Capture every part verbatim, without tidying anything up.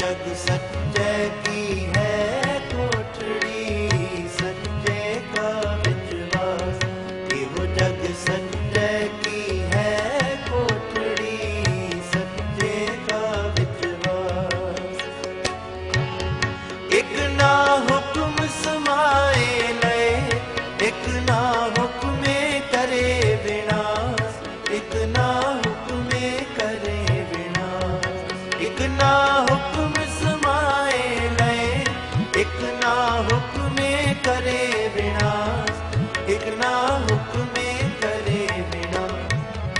जग सच्चे की है कोठड़ी, सच्चे का विश्वास। एहो जग सच्चे की है कोठड़ी, सच्चे का विश्वास। एक ना हुक्म समाए लय, एक ना हुक्मे करे विनाश, एक ना हुक्मे करे विनाश। एक ना हुक्म समाए लय, एक ना हुक्मे करे विनाश, एक ना हुक्मे करे विनाश।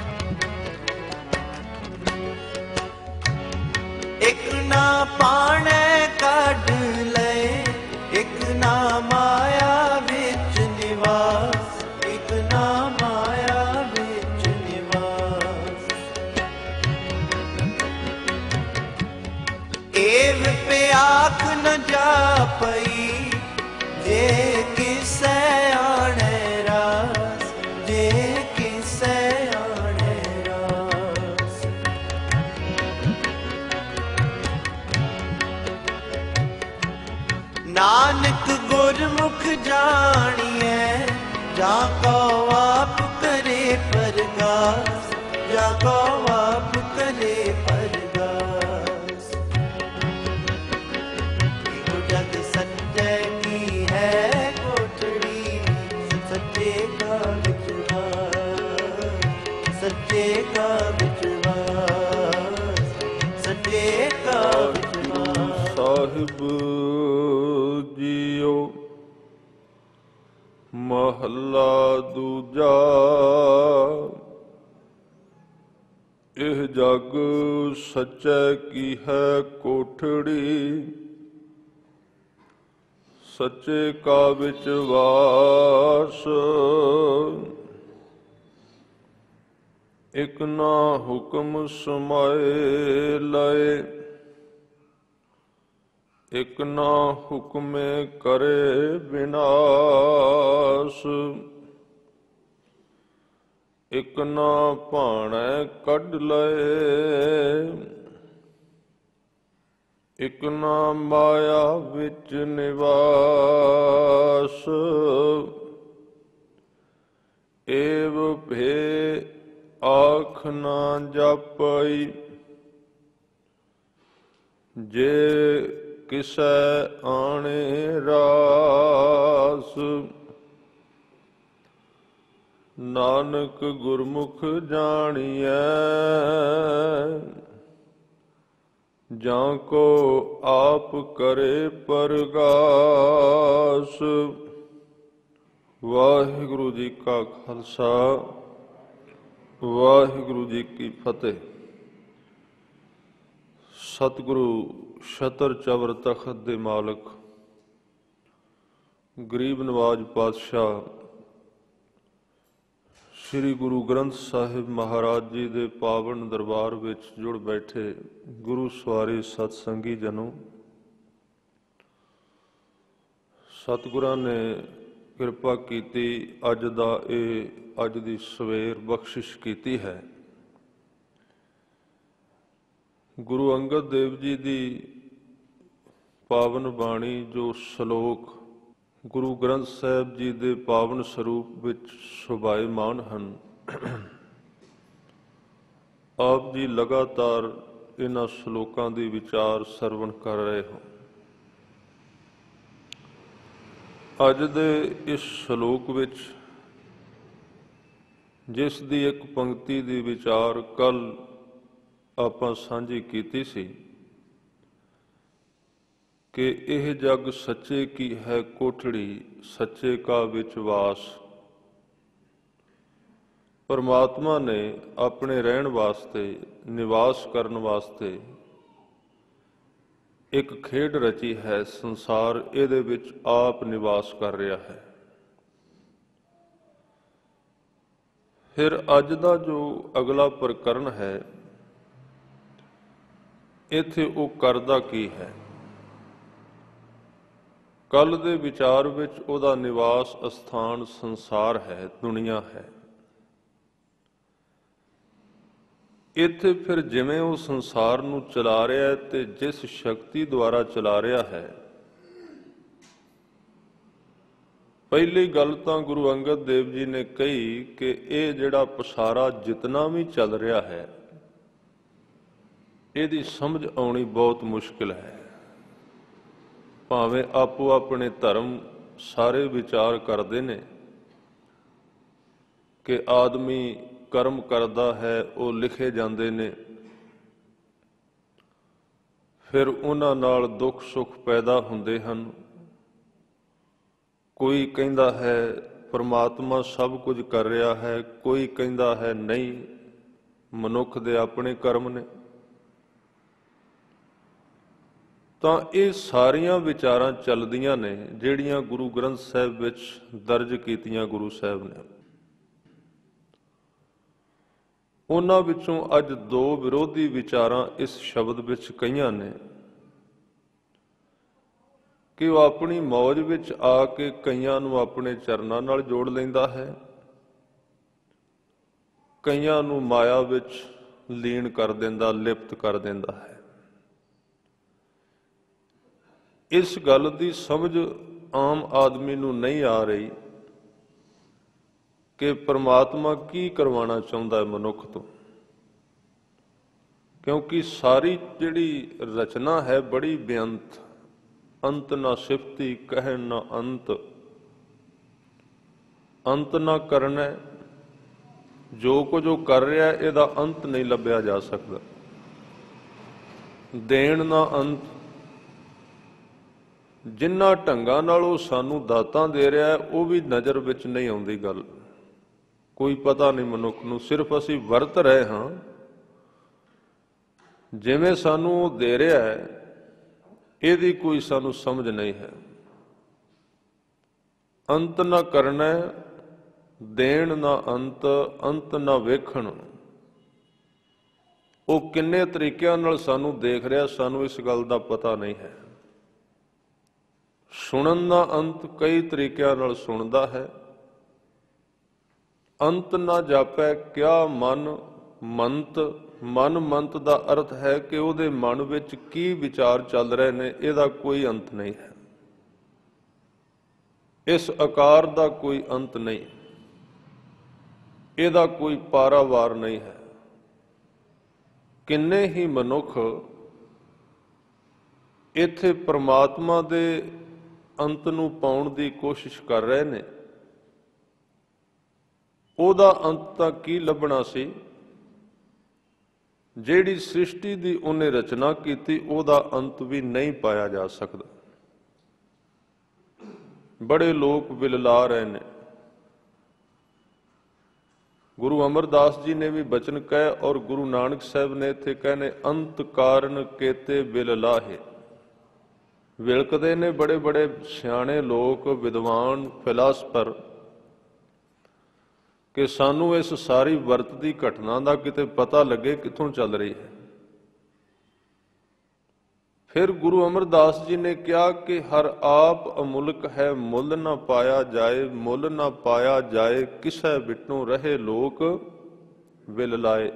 एक ना पाणे काढ़ लय, एक ना माया विच निवास, एक ना माया विच निवास। एव पे आख न जा पई, जे किसै आणे रास, जे किसै आणे रास। नानक गुरमुख जानिए, जाको आप करे परगास, जाको आप करे परगास। एहो जग सच्चे की है कोठड़ी, सच्चे का विश्वास, सच्चे का विश्वास, सच्चे का विश्वास। साहिब जीओ महला दूजा, एह जग सच्चे की है कोठड़ी, सच्चे का विश्वास। एक ना हुक्म समाए लय, एक ना हुक्मे करे विनाश। एक ना भाणे कढ लए, एक ना माया विच निवास। एव भे आख ना जापई, जे किसै आणे रास। नानक गुरमुख जानिए, जाको आप करे परगास। वाहिगुरु जी का खालसा, वाहिगुरु जी की फतेह। सतगुरु छतर चवर तखत दे मालक गरीब नवाज पातशाह श्री गुरु ग्रंथ साहिब महाराज जी दे पावन दरबार विच जुड़ बैठे गुरु सवारी सतसंगी जनों, सतगुरां ने किरपा कीती अज दा ए अज दी सवेर बख्शिश कीती है। गुरु अंगद देव जी की पावन बाणी जो सलोक गुरु ग्रंथ साहिब जी के पावन स्वरूप विच शोभायमान हन, आप जी लगातार इन्हां सलोकां दी विचार सरवण कर रहे हो। अज दे इस सलोक विच जिस दी एक पंक्ति दी विचार कल आपां सांझी कीती सी कि यह जग सच्चे की है कोठड़ी, सच्चे का विश्वास। परमात्मा ने अपने रहन वास्ते, निवास करन वास्ते एक खेड रची है। संसार इहदे विच आप निवास कर रहा है। फिर अज दा जो अगला प्रकरण है, इत्थे वो करदा की है। कल दे विचार विच उहदा निवास अस्थान संसार है, दुनिया है। ਇੱਥੇ ਫਿਰ ਜਿਵੇਂ ਉਹ ਸੰਸਾਰ ਨੂੰ ਚਲਾ ਰਿਹਾ ਹੈ ਤੇ ਜਿਸ ਸ਼ਕਤੀ ਦੁਆਰਾ ਚਲਾ ਰਿਹਾ ਹੈ, ਪਹਿਲੀ ਗੱਲ ਤਾਂ ਗੁਰੂ ਅੰਗਦ ਦੇਵ ਜੀ ਨੇ ਕਹੀ ਕਿ ਇਹ ਜਿਹੜਾ ਪਸਾਰਾ ਜਿਤਨਾ ਵੀ ਚੱਲ ਰਿਹਾ ਹੈ, ਇਹਦੀ ਸਮਝ ਆਉਣੀ ਬਹੁਤ ਮੁਸ਼ਕਿਲ ਹੈ। ਭਾਵੇਂ ਆਪੋ ਆਪਣੇ ਧਰਮ ਸਾਰੇ ਵਿਚਾਰ ਕਰਦੇ ਨੇ ਕਿ ਆਦਮੀ ਕਰਮ ਕਰਦਾ ਹੈ, ਉਹ ਲਿਖੇ ਜਾਂਦੇ ਨੇ, ਫਿਰ ਉਹਨਾਂ ਨਾਲ ਦੁੱਖ ਸੁੱਖ ਪੈਦਾ ਹੁੰਦੇ ਹਨ। ਕੋਈ ਕਹਿੰਦਾ ਹੈ ਪਰਮਾਤਮਾ ਸਭ ਕੁਝ ਕਰ ਰਿਹਾ ਹੈ, ਕੋਈ ਕਹਿੰਦਾ ਹੈ ਨਹੀਂ, ਮਨੁੱਖ ਦੇ ਆਪਣੇ ਕਰਮ ਨੇ। ਤਾਂ ਇਹ ਸਾਰੀਆਂ ਵਿਚਾਰਾਂ ਚੱਲਦੀਆਂ ਨੇ ਜਿਹੜੀਆਂ ਗੁਰੂ ਗ੍ਰੰਥ ਸਾਹਿਬ ਵਿੱਚ ਦਰਜ ਕੀਤੀਆਂ ਗੁਰੂ ਸਾਹਿਬ ਨੇ। ਉਹਨਾਂ ਵਿੱਚੋਂ ਅੱਜ ਦੋ ਵਿਰੋਧੀ ਵਿਚਾਰਾਂ ਇਸ ਸ਼ਬਦ ਵਿੱਚ ਕਹੀਆਂ ਨੇ ਕਿ ਉਹ ਆਪਣੀ ਮੌਜ ਵਿੱਚ ਆ ਕੇ ਕਈਆਂ ਨੂੰ ਆਪਣੇ ਚਰਨਾਂ ਨਾਲ ਜੋੜ ਲੈਂਦਾ ਹੈ, ਕਈਆਂ ਨੂੰ ਮਾਇਆ ਵਿੱਚ ਲੀਨ ਕਰ ਦਿੰਦਾ, ਲਿਪਤ ਕਰ ਦਿੰਦਾ ਹੈ। ਇਸ ਗੱਲ ਦੀ ਸਮਝ ਆਮ ਆਦਮੀ ਨੂੰ ਨਹੀਂ ਆ ਰਹੀ ਕਿ ਪਰਮਾਤਮਾ ਕੀ ਕਰਵਾਉਣਾ ਚਾਹੁੰਦਾ ਹੈ ਮਨੁੱਖ ਤੋਂ, ਕਿਉਂਕਿ ਸਾਰੀ ਜਿਹੜੀ ਰਚਨਾ ਹੈ ਬੜੀ ਬੇਅੰਤ, ਅੰਤ ਨਾ ਸਿਫਤੀ ਕਹਿਣ ਨਾ ਅੰਤ, ਅੰਤ ਨਾ ਕਰਨਾ, ਜੋ ਕੁਝ ਉਹ ਕਰ ਰਿਹਾ ਇਹਦਾ ਅੰਤ ਨਹੀਂ ਲੱਭਿਆ ਜਾ ਸਕਦਾ। ਦੇਣ ਨਾ ਅੰਤ, ਜਿਨ੍ਹਾਂ ਢੰਗਾਂ ਨਾਲ ਉਹ ਸਾਨੂੰ ਦਾਤਾਂ ਦੇ ਰਿਹਾ ਹੈ ਉਹ ਵੀ ਨਜ਼ਰ ਵਿੱਚ ਨਹੀਂ ਆਉਂਦੀ ਗੱਲ, ਕੋਈ ਪਤਾ ਨਹੀਂ ਮਨੁੱਖ ਨੂੰ, ਸਿਰਫ ਅਸੀਂ ਵਰਤ ਰਹੇ ਹਾਂ। ਜਿਵੇਂ ਸਾਨੂੰ ਉਹ ਦੇ ਰਿਹਾ ਹੈ ਇਹਦੀ ਕੋਈ ਸਾਨੂੰ ਸਮਝ ਨਹੀਂ ਹੈ। ਅੰਤ ਨਾ ਕਰਨਾ, ਦੇਣ ਨਾ ਅੰਤ, ਅੰਤ ਨਾ ਵੇਖਣ। ਉਹ ਕਿੰਨੇ ਤਰੀਕਿਆਂ ਨਾਲ ਸਾਨੂੰ ਦੇਖ ਰਿਹਾ, ਸਾਨੂੰ ਇਸ ਗੱਲ ਦਾ ਪਤਾ ਨਹੀਂ ਹੈ। ਸੁਣਨ ਦਾ ਅੰਤ, ਕਈ ਤਰੀਕਿਆਂ ਨਾਲ ਸੁਣਦਾ ਹੈ। ਅੰਤ ਨਾ ਜਾਪੈ ਕਿਆ ਮਨ ਮੰਤ, ਮਨ ਮੰਤ ਦਾ ਅਰਥ ਹੈ ਕਿ ਉਹਦੇ ਮਨ ਵਿੱਚ ਕੀ ਵਿਚਾਰ ਚੱਲ ਰਹੇ ਨੇ, ਇਹਦਾ ਕੋਈ ਅੰਤ ਨਹੀਂ ਹੈ। ਇਸ ਆਕਾਰ ਦਾ ਕੋਈ ਅੰਤ ਨਹੀਂ, ਇਹਦਾ ਕੋਈ ਪਾਰਾਵਾਰ ਨਹੀਂ ਹੈ। ਕਿੰਨੇ ਹੀ ਮਨੁੱਖ ਇੱਥੇ ਪਰਮਾਤਮਾ ਦੇ ਅੰਤ ਨੂੰ ਪਾਉਣ ਦੀ ਕੋਸ਼ਿਸ਼ ਕਰ ਰਹੇ ਨੇ। ਉਹਦਾ ਅੰਤ ਤਾਂ ਕੀ ਲੱਭਣਾ ਸੀ? ਜਿਹੜੀ ਸ੍ਰਿਸ਼ਟੀ ਦੀ ਉਹਨੇ ਰਚਨਾ ਕੀਤੀ ਉਹਦਾ ਅੰਤ ਵੀ ਨਹੀਂ ਪਾਇਆ ਜਾ ਸਕਦਾ। ਬੜੇ ਲੋਕ ਵਿਲਲਾ ਰਹੇ ਨੇ। ਗੁਰੂ ਅਮਰਦਾਸ ਜੀ ਨੇ ਵੀ ਬਚਨ ਕਹੇ ਔਰ ਗੁਰੂ ਨਾਨਕ ਸਾਹਿਬ ਨੇ ਇੱਥੇ ਕਹੇ ਨੇ, ਅੰਤ ਕਾਰਨ ਕੇਤੇ ਵਿਲਲਾਹੇ। ਵਿਲਕਦੇ ਨੇ ਬੜੇ ਬੜੇ ਸਿਆਣੇ ਲੋਕ, ਵਿਦਵਾਨ, ਫਿਲਾਸਫਰ, ਕਿ ਸਾਨੂੰ ਇਸ ਸਾਰੀ ਵਰਤ ਦੀ ਘਟਨਾ ਦਾ ਕਿਤੇ ਪਤਾ ਲੱਗੇ ਕਿੱਥੋਂ ਚੱਲ ਰਹੀ ਹੈ। ਫਿਰ ਗੁਰੂ ਅਮਰਦਾਸ ਜੀ ਨੇ ਕਿਹਾ ਕਿ ਹਰ ਆਪ ਅਮੁਲਕ ਹੈ, ਮੁੱਲ ਨਾ ਪਾਇਆ ਜਾਏ, ਮੁੱਲ ਨਾ ਪਾਇਆ ਜਾਏ, ਕਿਸੈ ਬਿਟਨੋਂ ਰਹੇ ਲੋਕ ਵਿਲ ਲਾਏ।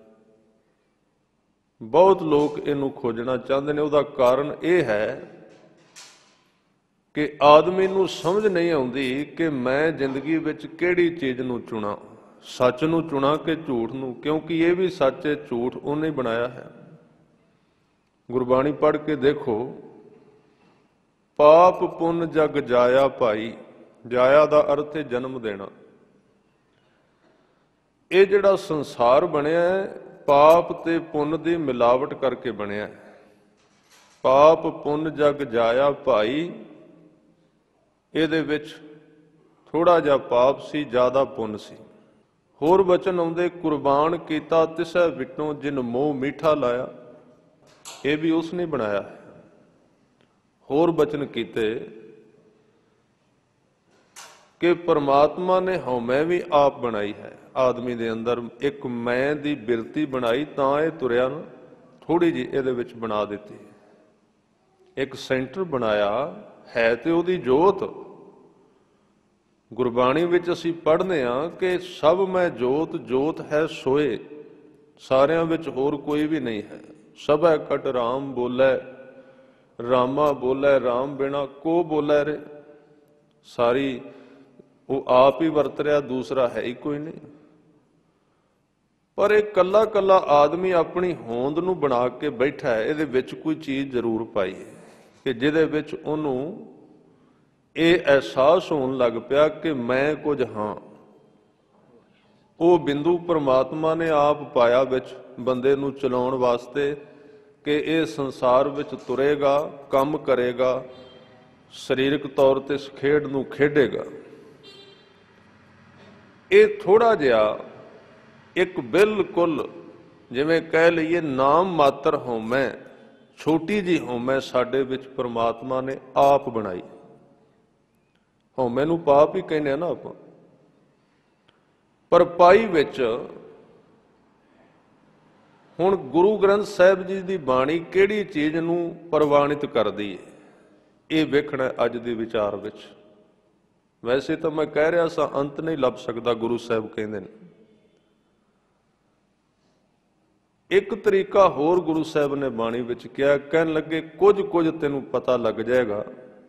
ਬਹੁਤ ਲੋਕ ਇਹਨੂੰ ਖੋਜਣਾ ਚਾਹੁੰਦੇ ਨੇ। ਉਹਦਾ ਕਾਰਨ ਇਹ ਹੈ ਕਿ ਆਦਮੀ ਨੂੰ ਸਮਝ ਨਹੀਂ ਆਉਂਦੀ ਕਿ ਮੈਂ ਜ਼ਿੰਦਗੀ ਵਿੱਚ ਕਿਹੜੀ ਚੀਜ਼ ਨੂੰ ਚੁਣਾ, ਸੱਚ ਨੂੰ ਚੁਣਾ ਕਿ ਝੂਠ ਨੂੰ, ਕਿਉਂਕਿ ਇਹ ਵੀ ਸੱਚ ਹੈ, ਝੂਠ ਉਹਨੇ ਬਣਾਇਆ ਹੈ। ਗੁਰਬਾਣੀ ਪੜ੍ਹ ਕੇ ਦੇਖੋ, ਪਾਪ ਪੁੰਨ ਜਗ ਜਾਇਆ ਭਾਈ। ਜਾਇਆ ਦਾ ਅਰਥ ਹੈ ਜਨਮ ਦੇਣਾ। ਇਹ ਜਿਹੜਾ ਸੰਸਾਰ ਬਣਿਆ ਹੈ ਪਾਪ ਤੇ ਪੁੰਨ ਦੀ ਮਿਲਾਵਟ ਕਰਕੇ ਬਣਿਆ ਹੈ। ਪਾਪ ਪੁੰਨ ਜਗ ਜਾਇਆ ਭਾਈ, ਇਹਦੇ ਵਿੱਚ ਥੋੜਾ ਜਿਹਾ ਪਾਪ ਸੀ, ਜ਼ਿਆਦਾ ਪੁੰਨ ਸੀ। ਹੋਰ ਬਚਨ ਆਉਂਦੇ, ਕੁਰਬਾਨ ਕੀਤਾ ਤਿਸੈ ਵਿਟੋਂ ਜਿਨ ਮੋਹ ਮੀਠਾ ਲਾਇਆ। ਇਹ ਵੀ ਉਸ ਨੇ ਬਣਾਇਆ ਹੈ। ਹੋਰ ਬਚਨ ਕੀਤੇ ਕਿ ਪਰਮਾਤਮਾ ਨੇ ਹਉਮੈ ਵੀ ਆਪ ਬਣਾਈ ਹੈ। ਆਦਮੀ ਦੇ ਅੰਦਰ ਇੱਕ ਮੈਂ ਦੀ ਬਿਰਤੀ ਬਣਾਈ, ਤਾਂ ਇਹ ਤੁਰਿਆ ਨਾ, ਥੋੜੀ ਜਿਹੀ ਇਹਦੇ ਵਿੱਚ ਬਣਾ ਦਿੱਤੀ। ਇੱਕ ਸੈਂਟਰ ਬਣਾਇਆ ਹੈ ਤੇ ਉਹਦੀ ਜੋਤ। ਗੁਰਬਾਣੀ ਵਿੱਚ ਅਸੀਂ ਪੜ੍ਹਦੇ ਹਾਂ ਕਿ ਸਭ ਮੈਂ ਜੋਤ, ਜੋਤ ਹੈ ਸੋਏ। ਸਾਰਿਆਂ ਵਿੱਚ ਹੋਰ ਕੋਈ ਵੀ ਨਹੀਂ ਹੈ। ਸਭੈ ਕਟ ਰਾਮ ਬੋਲੇ, ਰਾਮਾ ਬੋਲੇ ਰਾਮ ਬਿਨਾ ਕੋ ਬੋਲੇ ਰੇ। ਸਾਰੀ ਉਹ ਆਪ ਹੀ ਵਰਤ ਰਿਹਾ, ਦੂਸਰਾ ਹੈ ਹੀ ਕੋਈ ਨਹੀਂ। ਪਰ ਇਹ ਕੱਲਾ ਕੱਲਾ ਆਦਮੀ ਆਪਣੀ ਹੋਂਦ ਨੂੰ ਬਣਾ ਕੇ ਬੈਠਾ ਹੈ, ਇਹਦੇ ਵਿੱਚ ਕੋਈ ਚੀਜ਼ ਜ਼ਰੂਰ ਪਾਈ ਹੈ ਕਿ ਜਿਹਦੇ ਵਿੱਚ ਉਹਨੂੰ ਇਹ ਅਹਿਸਾਸ ਹੋਣ ਲੱਗ ਪਿਆ ਕਿ ਮੈਂ ਕੁਝ ਹਾਂ। ਉਹ ਬਿੰਦੂ ਪ੍ਰਮਾਤਮਾ ਨੇ ਆਪ ਪਾਇਆ ਵਿੱਚ ਬੰਦੇ ਨੂੰ ਚਲਾਉਣ ਵਾਸਤੇ ਕਿ ਇਹ ਸੰਸਾਰ ਵਿੱਚ ਤੁਰੇਗਾ, ਕੰਮ ਕਰੇਗਾ, ਸਰੀਰਕ ਤੌਰ ਤੇ ਇਸ ਖੇਡ ਨੂੰ ਖੇਡੇਗਾ। ਇਹ ਥੋੜਾ ਜਿਹਾ ਇੱਕ ਬਿਲਕੁਲ ਜਿਵੇਂ ਕਹਿ ਲਈਏ ਨਾਮ ਮਾਤਰ ਹਉਮੈ, ਛੋਟੀ ਜਿਹੀ ਹਉਮੈ ਸਾਡੇ ਵਿੱਚ ਪ੍ਰਮਾਤਮਾ ਨੇ ਆਪ ਬਣਾਈ। ਹਉਮੈ ਨੂੰ ਪਾਪ ਹੀ ਕਹਿੰਦੇ ਆ ਨਾ ਆਪਾਂ। ਪਰ ਪਾਈ ਵਿੱਚ ਹੁਣ ਗੁਰੂ ਗ੍ਰੰਥ ਸਾਹਿਬ ਜੀ ਦੀ ਬਾਣੀ ਕਿਹੜੀ ਚੀਜ਼ ਨੂੰ ਪ੍ਰਵਾਨਿਤ ਕਰਦੀ ਹੈ, ਇਹ ਵੇਖਣਾ ਅੱਜ ਦੇ ਵਿਚਾਰ ਵਿੱਚ। ਵੈਸੇ ਤਾਂ ਮੈਂ ਕਹਿ ਰਿਹਾ ਸਾਂ ਅੰਤ ਨਹੀਂ ਲੱਭ ਸਕਦਾ, ਗੁਰੂ ਸਾਹਿਬ ਕਹਿੰਦੇ ਨੇ। ਇੱਕ ਤਰੀਕਾ ਹੋਰ ਗੁਰੂ ਸਾਹਿਬ ਨੇ ਬਾਣੀ ਵਿੱਚ ਕਿਹਾ, ਕਹਿਣ ਲੱਗੇ ਕੁਝ ਕੁਝ ਤੈਨੂੰ ਪਤਾ ਲੱਗ ਜਾਏਗਾ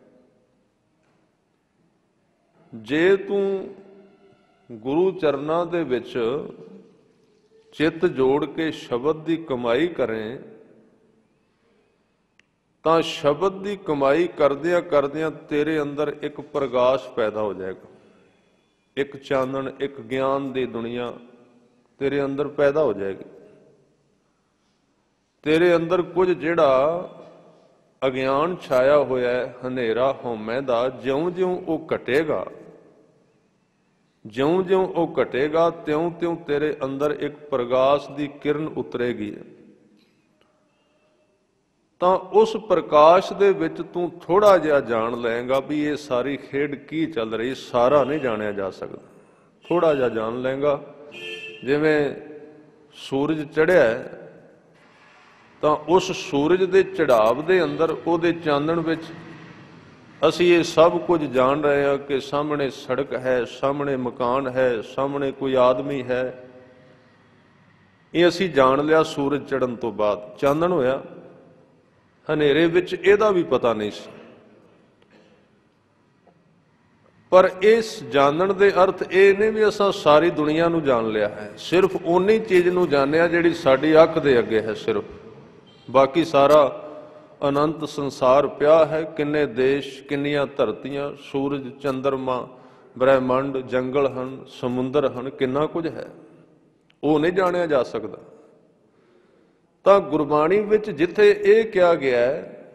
ਜੇ ਤੂੰ ਗੁਰੂ ਚਰਨਾਂ ਦੇ ਵਿੱਚ ਚਿੱਤ ਜੋੜ ਕੇ ਸ਼ਬਦ ਦੀ ਕਮਾਈ ਕਰੇ ਤਾਂ ਸ਼ਬਦ ਦੀ ਕਮਾਈ ਕਰਦਿਆਂ ਕਰਦਿਆਂ ਤੇਰੇ ਅੰਦਰ ਇੱਕ ਪ੍ਰਕਾਸ਼ ਪੈਦਾ ਹੋ ਜਾਏਗਾ, ਇੱਕ ਚਾਨਣ, ਇੱਕ ਗਿਆਨ ਦੀ ਦੁਨੀਆ ਤੇਰੇ ਅੰਦਰ ਪੈਦਾ ਹੋ ਜਾਏਗੀ। ਤੇਰੇ ਅੰਦਰ ਕੁਝ ਜਿਹੜਾ ਅਗਿਆਨ ਛਾਇਆ ਹੋਇਆ ਹੈ, ਹਨੇਰਾ ਹਉਮੈ ਦਾ, ਜਿਉਂ-ਜਿਉਂ ਉਹ ਘਟੇਗਾ, ਜਿਉਂ-ਜਿਉਂ ਉਹ ਘਟੇਗਾ ਤਿਉਂ-ਤਿਉਂ ਤੇਰੇ ਅੰਦਰ ਇੱਕ ਪ੍ਰਕਾਸ਼ ਦੀ ਕਿਰਨ ਉਤਰੇਗੀ। ਤਾਂ ਉਸ ਪ੍ਰਕਾਸ਼ ਦੇ ਵਿੱਚ ਤੂੰ ਥੋੜਾ ਜਿਹਾ ਜਾਣ ਲਏਗਾ ਵੀ ਇਹ ਸਾਰੀ ਖੇਡ ਕੀ ਚੱਲ ਰਹੀ। ਸਾਰਾ ਨਹੀਂ ਜਾਣਿਆ ਜਾ ਸਕਦਾ, ਥੋੜਾ ਜਿਹਾ ਜਾਣ ਲਏਗਾ। ਜਿਵੇਂ ਸੂਰਜ ਚੜ੍ਹਿਆ ਤਾਂ ਉਸ ਸੂਰਜ ਦੇ ਚੜਾਵ ਦੇ ਅੰਦਰ, ਉਹਦੇ ਚਾਨਣ ਵਿੱਚ ਅਸੀਂ ਇਹ ਸਭ ਕੁਝ ਜਾਣ ਰਹੇ ਹਾਂ ਕਿ ਸਾਹਮਣੇ ਸੜਕ ਹੈ, ਸਾਹਮਣੇ ਮਕਾਨ ਹੈ, ਸਾਹਮਣੇ ਕੋਈ ਆਦਮੀ ਹੈ। ਇਹ ਅਸੀਂ ਜਾਣ ਲਿਆ ਸੂਰਜ ਚੜ੍ਹਨ ਤੋਂ ਬਾਅਦ। ਚਾਨਣ ਹੋਇਆ, ਹਨੇਰੇ ਵਿੱਚ ਇਹਦਾ ਵੀ ਪਤਾ ਨਹੀਂ ਸੀ। ਪਰ ਇਸ ਜਾਣਨ ਦੇ ਅਰਥ ਇਹ ਨਹੀਂ ਵੀ ਅਸਾਂ ਸਾਰੀ ਦੁਨੀਆ ਨੂੰ ਜਾਣ ਲਿਆ ਹੈ, ਸਿਰਫ ਓਨੀ ਚੀਜ਼ ਨੂੰ ਜਾਣਿਆ ਜਿਹੜੀ ਸਾਡੀ ਅੱਖ ਦੇ ਅੱਗੇ ਹੈ ਸਿਰਫ। ਬਾਕੀ ਸਾਰਾ ਅਨੰਤ ਸੰਸਾਰ ਪਿਆ ਹੈ, ਕਿੰਨੇ ਦੇਸ਼, ਕਿੰਨੀਆਂ ਧਰਤੀਆਂ, ਸੂਰਜ, ਚੰਦਰਮਾ, ਬ੍ਰਹਿਮੰਡ, ਜੰਗਲ ਹਨ, ਸਮੁੰਦਰ ਹਨ, ਕਿੰਨਾ ਕੁਝ ਹੈ, ਉਹ ਨਹੀਂ ਜਾਣਿਆ ਜਾ ਸਕਦਾ। ਤਾਂ ਗੁਰਬਾਣੀ ਵਿੱਚ ਜਿੱਥੇ ਇਹ ਕਿਹਾ ਗਿਆ ਹੈ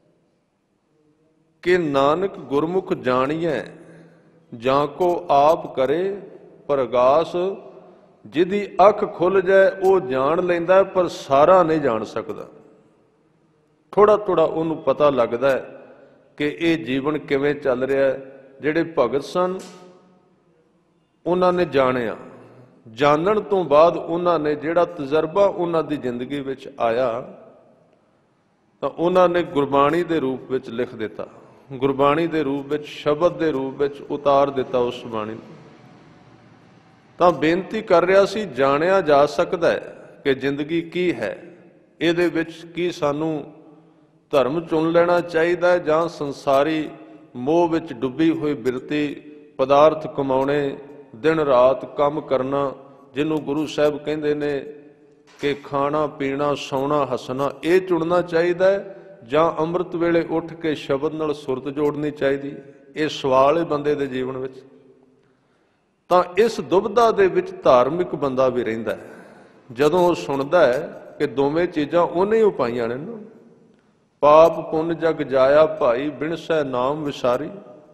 ਕਿ ਨਾਨਕ ਗੁਰਮੁਖ ਜਾਣੀਐ ਜਾਂ ਕੋ ਆਪ ਕਰੇ ਪ੍ਰਗਾਸ, ਜਿਹਦੀ ਅੱਖ ਖੁੱਲ ਜਾਏ ਉਹ ਜਾਣ ਲੈਂਦਾ, ਪਰ ਸਾਰਾ ਨਹੀਂ ਜਾਣ ਸਕਦਾ। ਥੋੜਾ ਥੋੜਾ ਉਹਨੂੰ ਪਤਾ ਲੱਗਦਾ ਹੈ ਕਿ ਇਹ ਜੀਵਨ ਕਿਵੇਂ ਚੱਲ ਰਿਹਾ ਹੈ। ਜਿਹੜੇ ਭਗਤ ਸਨ ਉਹਨਾਂ ਨੇ ਜਾਣਿਆ, ਜਾਣਨ ਤੋਂ ਬਾਅਦ ਉਹਨਾਂ ਨੇ ਜਿਹੜਾ ਤਜਰਬਾ ਉਹਨਾਂ ਦੀ ਜ਼ਿੰਦਗੀ ਵਿੱਚ ਆਇਆ ਤਾਂ ਉਹਨਾਂ ਨੇ ਗੁਰਬਾਣੀ ਦੇ ਰੂਪ ਵਿੱਚ ਲਿਖ ਦਿੱਤਾ, ਗੁਰਬਾਣੀ ਦੇ ਰੂਪ ਵਿੱਚ, ਸ਼ਬਦ ਦੇ ਰੂਪ ਵਿੱਚ ਉਤਾਰ ਦਿੱਤਾ ਉਸ ਬਾਣੀ ਨੂੰ। ਤਾਂ ਬੇਨਤੀ ਕਰ ਰਿਹਾ ਸੀ, ਜਾਣਿਆ ਜਾ ਸਕਦਾ ਹੈ ਕਿ ਜ਼ਿੰਦਗੀ ਕੀ ਹੈ, ਇਹਦੇ ਵਿੱਚ ਕੀ ਸਾਨੂੰ ਧਰਮ ਚੁਣ ਲੈਣਾ ਚਾਹੀਦਾ ਜਾਂ ਸੰਸਾਰੀ ਮੋਹ ਵਿੱਚ ਡੁੱਬੀ ਹੋਈ ਬਿਰਤੀ, ਪਦਾਰਥ ਕਮਾਉਣੇ, ਦਿਨ ਰਾਤ ਕੰਮ ਕਰਨਾ, ਜਿਹਨੂੰ ਗੁਰੂ ਸਾਹਿਬ ਕਹਿੰਦੇ ਨੇ ਕਿ ਖਾਣਾ ਪੀਣਾ ਸੌਣਾ ਹੱਸਣਾ, ਇਹ ਚੁਣਨਾ ਚਾਹੀਦਾ ਹੈ ਜਾਂ ਅੰਮ੍ਰਿਤ ਵੇਲੇ ਉੱਠ ਕੇ ਸ਼ਬਦ ਨਾਲ ਸੁਰਤ ਜੋੜਨੀ ਚਾਹੀਦੀ। ਇਹ ਸਵਾਲ ਹੈ ਬੰਦੇ ਦੇ ਜੀਵਨ ਵਿੱਚ। ਤਾਂ ਇਸ ਦੁਬਿਧਾ ਦੇ ਵਿੱਚ ਧਾਰਮਿਕ ਬੰਦਾ ਵੀ ਰਹਿੰਦਾ ਹੈ ਜਦੋਂ ਉਹ ਸੁਣਦਾ ਹੈ ਕਿ ਦੋਵੇਂ ਚੀਜ਼ਾਂ ਉਹਨੇ ਹੀ ਉਪਾਈਆਂ ਨੇ ਨਾ। ਪਾਪ ਪੁੰਨ ਜਗ ਜਾਇਆ ਭਾਈ, ਬਿਨਸੈ ਨਾਮ ਵਿਸਾਰੀ,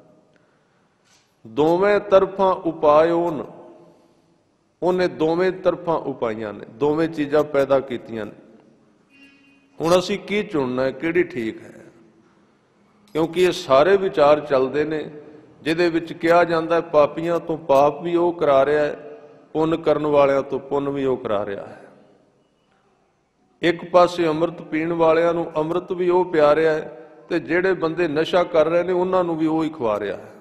ਦੋਵੇਂ ਤਰਫਾਂ ਉਪਾਇਓਨ, ਉਹਨੇ ਦੋਵੇਂ ਤਰਫਾਂ ਉਪਾਈਆਂ ਨੇ, ਦੋਵੇਂ ਚੀਜ਼ਾਂ ਪੈਦਾ ਕੀਤੀਆਂ ਨੇ। ਹੁਣ ਅਸੀਂ ਕੀ ਚੁਣਨਾ ਹੈ, ਕਿਹੜੀ ਠੀਕ ਹੈ? ਕਿਉਂਕਿ ਇਹ ਸਾਰੇ ਵਿਚਾਰ ਚੱਲਦੇ ਨੇ ਜਿਹਦੇ ਵਿੱਚ ਕਿਹਾ ਜਾਂਦਾ ਪਾਪੀਆਂ ਤੋਂ ਪਾਪ ਵੀ ਉਹ ਕਰਾ ਰਿਹਾ ਹੈ, ਪੁੰਨ ਕਰਨ ਵਾਲਿਆਂ ਤੋਂ ਪੁੰਨ ਵੀ ਉਹ ਕਰਾ ਰਿਹਾ ਹੈ। ਇੱਕ ਪਾਸੇ ਅੰਮ੍ਰਿਤ ਪੀਣ ਵਾਲਿਆਂ ਨੂੰ ਅੰਮ੍ਰਿਤ ਵੀ ਉਹ ਪਿਆ ਰਿਹਾ ਹੈ ਤੇ ਜਿਹੜੇ ਬੰਦੇ ਨਸ਼ਾ ਕਰ ਰਹੇ ਨੇ ਉਹਨਾਂ ਨੂੰ ਵੀ ਉਹ ਹੀ ਖਵਾ ਰਿਹਾ ਹੈ।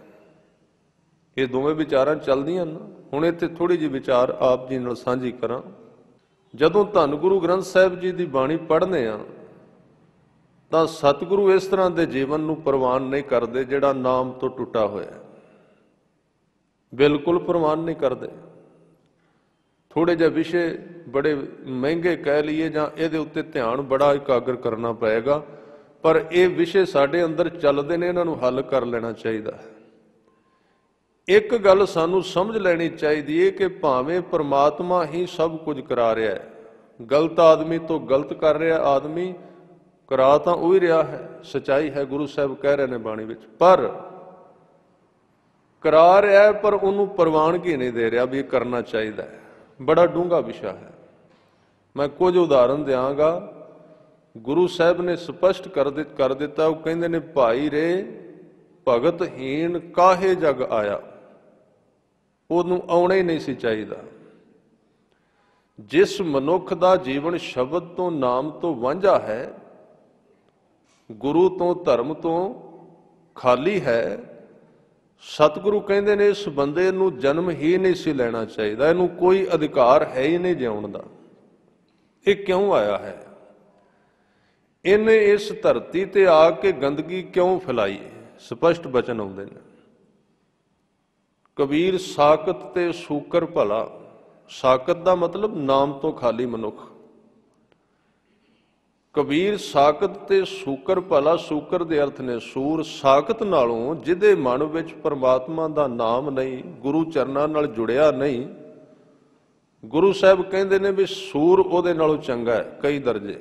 ਇਹ ਦੋਵੇਂ ਵਿਚਾਰਾਂ ਚੱਲਦੀਆਂ ਨਾ। ਹੁਣ ਇੱਥੇ ਥੋੜੀ ਜਿਹੀ ਵਿਚਾਰ ਆਪ ਜੀ ਨਾਲ ਸਾਂਝੀ ਕਰਾਂ। ਜਦੋਂ ਧੰਨ ਗੁਰੂ ਗ੍ਰੰਥ ਸਾਹਿਬ ਜੀ ਦੀ ਬਾਣੀ ਪੜ੍ਹਦੇ ਆ ਤਾਂ ਸਤਿਗੁਰੂ ਇਸ ਤਰ੍ਹਾਂ ਦੇ ਜੀਵਨ ਨੂੰ ਪ੍ਰਵਾਨ ਨਹੀਂ ਕਰਦੇ ਜਿਹੜਾ ਨਾਮ ਤੋਂ ਟੁੱਟਾ ਹੋਇਆ, ਬਿਲਕੁਲ ਪ੍ਰਵਾਨ ਨਹੀਂ ਕਰਦੇ। ਥੋੜੇ ਜਿਹੇ ਵਿਸ਼ੇ ਬੜੇ ਮਹਿੰਗੇ ਕਹਿ ਲਈਏ ਜਾਂ ਇਹਦੇ ਉੱਤੇ ਧਿਆਨ ਬੜਾ ਇਕਾਗਰ ਕਰਨਾ ਪਏਗਾ, ਪਰ ਇਹ ਵਿਸ਼ੇ ਸਾਡੇ ਅੰਦਰ ਚੱਲਦੇ ਨੇ, ਇਹਨਾਂ ਨੂੰ ਹੱਲ ਕਰ ਲੈਣਾ ਚਾਹੀਦਾ ਹੈ। ਇੱਕ ਗੱਲ ਸਾਨੂੰ ਸਮਝ ਲੈਣੀ ਚਾਹੀਦੀ ਹੈ ਕਿ ਭਾਵੇਂ ਪਰਮਾਤਮਾ ਹੀ ਸਭ ਕੁਝ ਕਰਾ ਰਿਹਾ ਹੈ, ਗਲਤ ਆਦਮੀ ਤੋਂ ਗਲਤ ਕਰ ਰਿਹਾ ਆਦਮੀ, ਕਰਾ ਤਾਂ ਉਹ ਹੀ ਰਿਹਾ ਹੈ, ਸੱਚਾਈ ਹੈ, ਗੁਰੂ ਸਾਹਿਬ ਕਹਿ ਰਹੇ ਨੇ ਬਾਣੀ ਵਿੱਚ, ਪਰ ਕਰਾ ਰਿਹਾ ਹੈ ਪਰ ਉਹਨੂੰ ਪ੍ਰਵਾਨਗੀ ਨਹੀਂ ਦੇ ਰਿਹਾ ਵੀ ਇਹ ਕਰਨਾ ਚਾਹੀਦਾ ਹੈ। ਬੜਾ ਡੂੰਘਾ ਵਿਸ਼ਾ ਹੈ। ਮੈਂ ਕੁਝ ਉਦਾਹਰਨ ਦਿਆਂਗਾ। ਗੁਰੂ ਸਾਹਿਬ ਨੇ ਸਪਸ਼ਟ ਕਰ ਦਿੱ ਕਰ ਦਿੱਤਾ ਉਹ ਕਹਿੰਦੇ ਨੇ, ਭਾਈ ਰੇ ਭਗਤਹੀਣ ਕਾਹੇ ਜਗ ਆਇਆ, ਉਹਨੂੰ ਆਉਣਾ ਹੀ ਨਹੀਂ ਸੀ ਚਾਹੀਦਾ। ਜਿਸ ਮਨੁੱਖ ਦਾ ਜੀਵਨ ਸ਼ਬਦ ਤੋਂ, ਨਾਮ ਤੋਂ ਵਾਂਝਾ ਹੈ, ਗੁਰੂ ਤੋਂ, ਧਰਮ ਤੋਂ ਖਾਲੀ ਹੈ, ਸਤਿਗੁਰੂ ਕਹਿੰਦੇ ਨੇ ਇਸ ਬੰਦੇ ਨੂੰ ਜਨਮ ਹੀ ਨਹੀਂ ਸੀ ਲੈਣਾ ਚਾਹੀਦਾ, ਇਹਨੂੰ ਕੋਈ ਅਧਿਕਾਰ ਹੈ ਹੀ ਨਹੀਂ ਜਿਉਣ ਦਾ। ਇਹ ਕਿਉਂ ਆਇਆ ਹੈ? ਇਹਨੇ ਇਸ ਧਰਤੀ ਤੇ ਆ ਕੇ ਗੰਦਗੀ ਕਿਉਂ ਫੈਲਾਈ? ਸਪਸ਼ਟ ਬਚਨ ਆਉਂਦੇ ਨੇ। ਕਬੀਰ ਸਾਕਤ ਤੇ ਸੂਕਰ ਭਲਾ, ਸਾਕਤ ਦਾ ਮਤਲਬ ਨਾਮ ਤੋਂ ਖਾਲੀ ਮਨੁੱਖ। ਕਬੀਰ ਸਾਕਤ ਤੇ ਸੂਕਰ ਭਲਾ, ਸੂਕਰ ਦੇ ਅਰਥ ਨੇ ਸੂਰ, ਸਾਕਤ ਨਾਲੋਂ ਜਿਹਦੇ ਮਨ ਵਿੱਚ ਪਰਮਾਤਮਾ ਦਾ ਨਾਮ ਨਹੀਂ, ਗੁਰੂ ਚਰਨਾਂ ਨਾਲ ਜੁੜਿਆ ਨਹੀਂ, ਗੁਰੂ ਸਾਹਿਬ ਕਹਿੰਦੇ ਨੇ ਵੀ ਸੂਰ ਉਹਦੇ ਨਾਲੋਂ ਚੰਗਾ ਹੈ ਕਈ ਦਰਜੇ।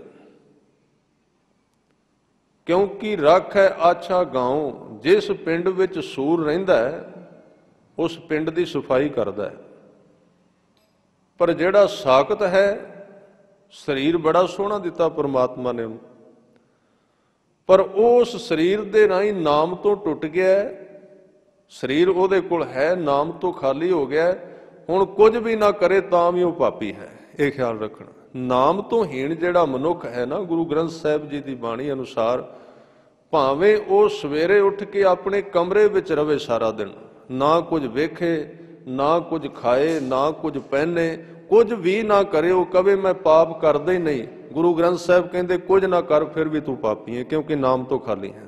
ਕਿਉਂਕਿ ਰੱਖ ਹੈ ਆਛਾ ਗਾਉਂ, ਜਿਸ ਪਿੰਡ ਵਿੱਚ ਸੂਰ ਰਹਿੰਦਾ ਹੈ ਉਸ ਪਿੰਡ ਦੀ ਸਫਾਈ ਕਰਦਾ ਹੈ। ਪਰ ਜਿਹੜਾ ਸਾਕਤ ਹੈ, ਸਰੀਰ ਬੜਾ ਸੋਹਣਾ ਦਿੱਤਾ ਪਰਮਾਤਮਾ ਨੇ ਉਹਨੂੰ, ਪਰ ਉਸ ਸਰੀਰ ਦੇ ਰਾਹੀਂ ਨਾਮ ਤੋਂ ਟੁੱਟ ਗਿਆ, ਸਰੀਰ ਉਹਦੇ ਕੋਲ ਹੈ, ਨਾਮ ਤੋਂ ਖਾਲੀ ਹੋ ਗਿਆ, ਹੁਣ ਕੁਝ ਵੀ ਨਾ ਕਰੇ ਤਾਂ ਵੀ ਉਹ ਪਾਪੀ ਹੈ। ਇਹ ਖਿਆਲ ਰੱਖਣਾ। ਨਾਮ ਤੋਂ ਹੀਣ ਜਿਹੜਾ ਮਨੁੱਖ ਹੈ ਨਾ, ਗੁਰੂ ਗ੍ਰੰਥ ਸਾਹਿਬ ਜੀ ਦੀ ਬਾਣੀ ਅਨੁਸਾਰ, ਭਾਵੇਂ ਉਹ ਸਵੇਰੇ ਉੱਠ ਕੇ ਆਪਣੇ ਕਮਰੇ ਵਿੱਚ ਰਵੇ ਸਾਰਾ ਦਿਨ, ਨਾ ਕੁਝ ਵੇਖੇ, ਨਾ ਕੁਝ ਖਾਏ, ਨਾ ਕੁਝ ਪਹਿਨੇ, ਕੁਝ ਵੀ ਨਾ ਕਰੇ, ਉਹ ਕਵੇ ਮੈਂ ਪਾਪ ਕਰਦਾ ਹੀ ਨਹੀਂ, ਗੁਰੂ ਗ੍ਰੰਥ ਸਾਹਿਬ ਕਹਿੰਦੇ ਕੁਝ ਨਾ ਕਰ ਫਿਰ ਵੀ ਤੂੰ ਪਾਪੀ ਹੈ, ਕਿਉਂਕਿ ਨਾਮ ਤੋਂ ਖਾਲੀ ਹੈ।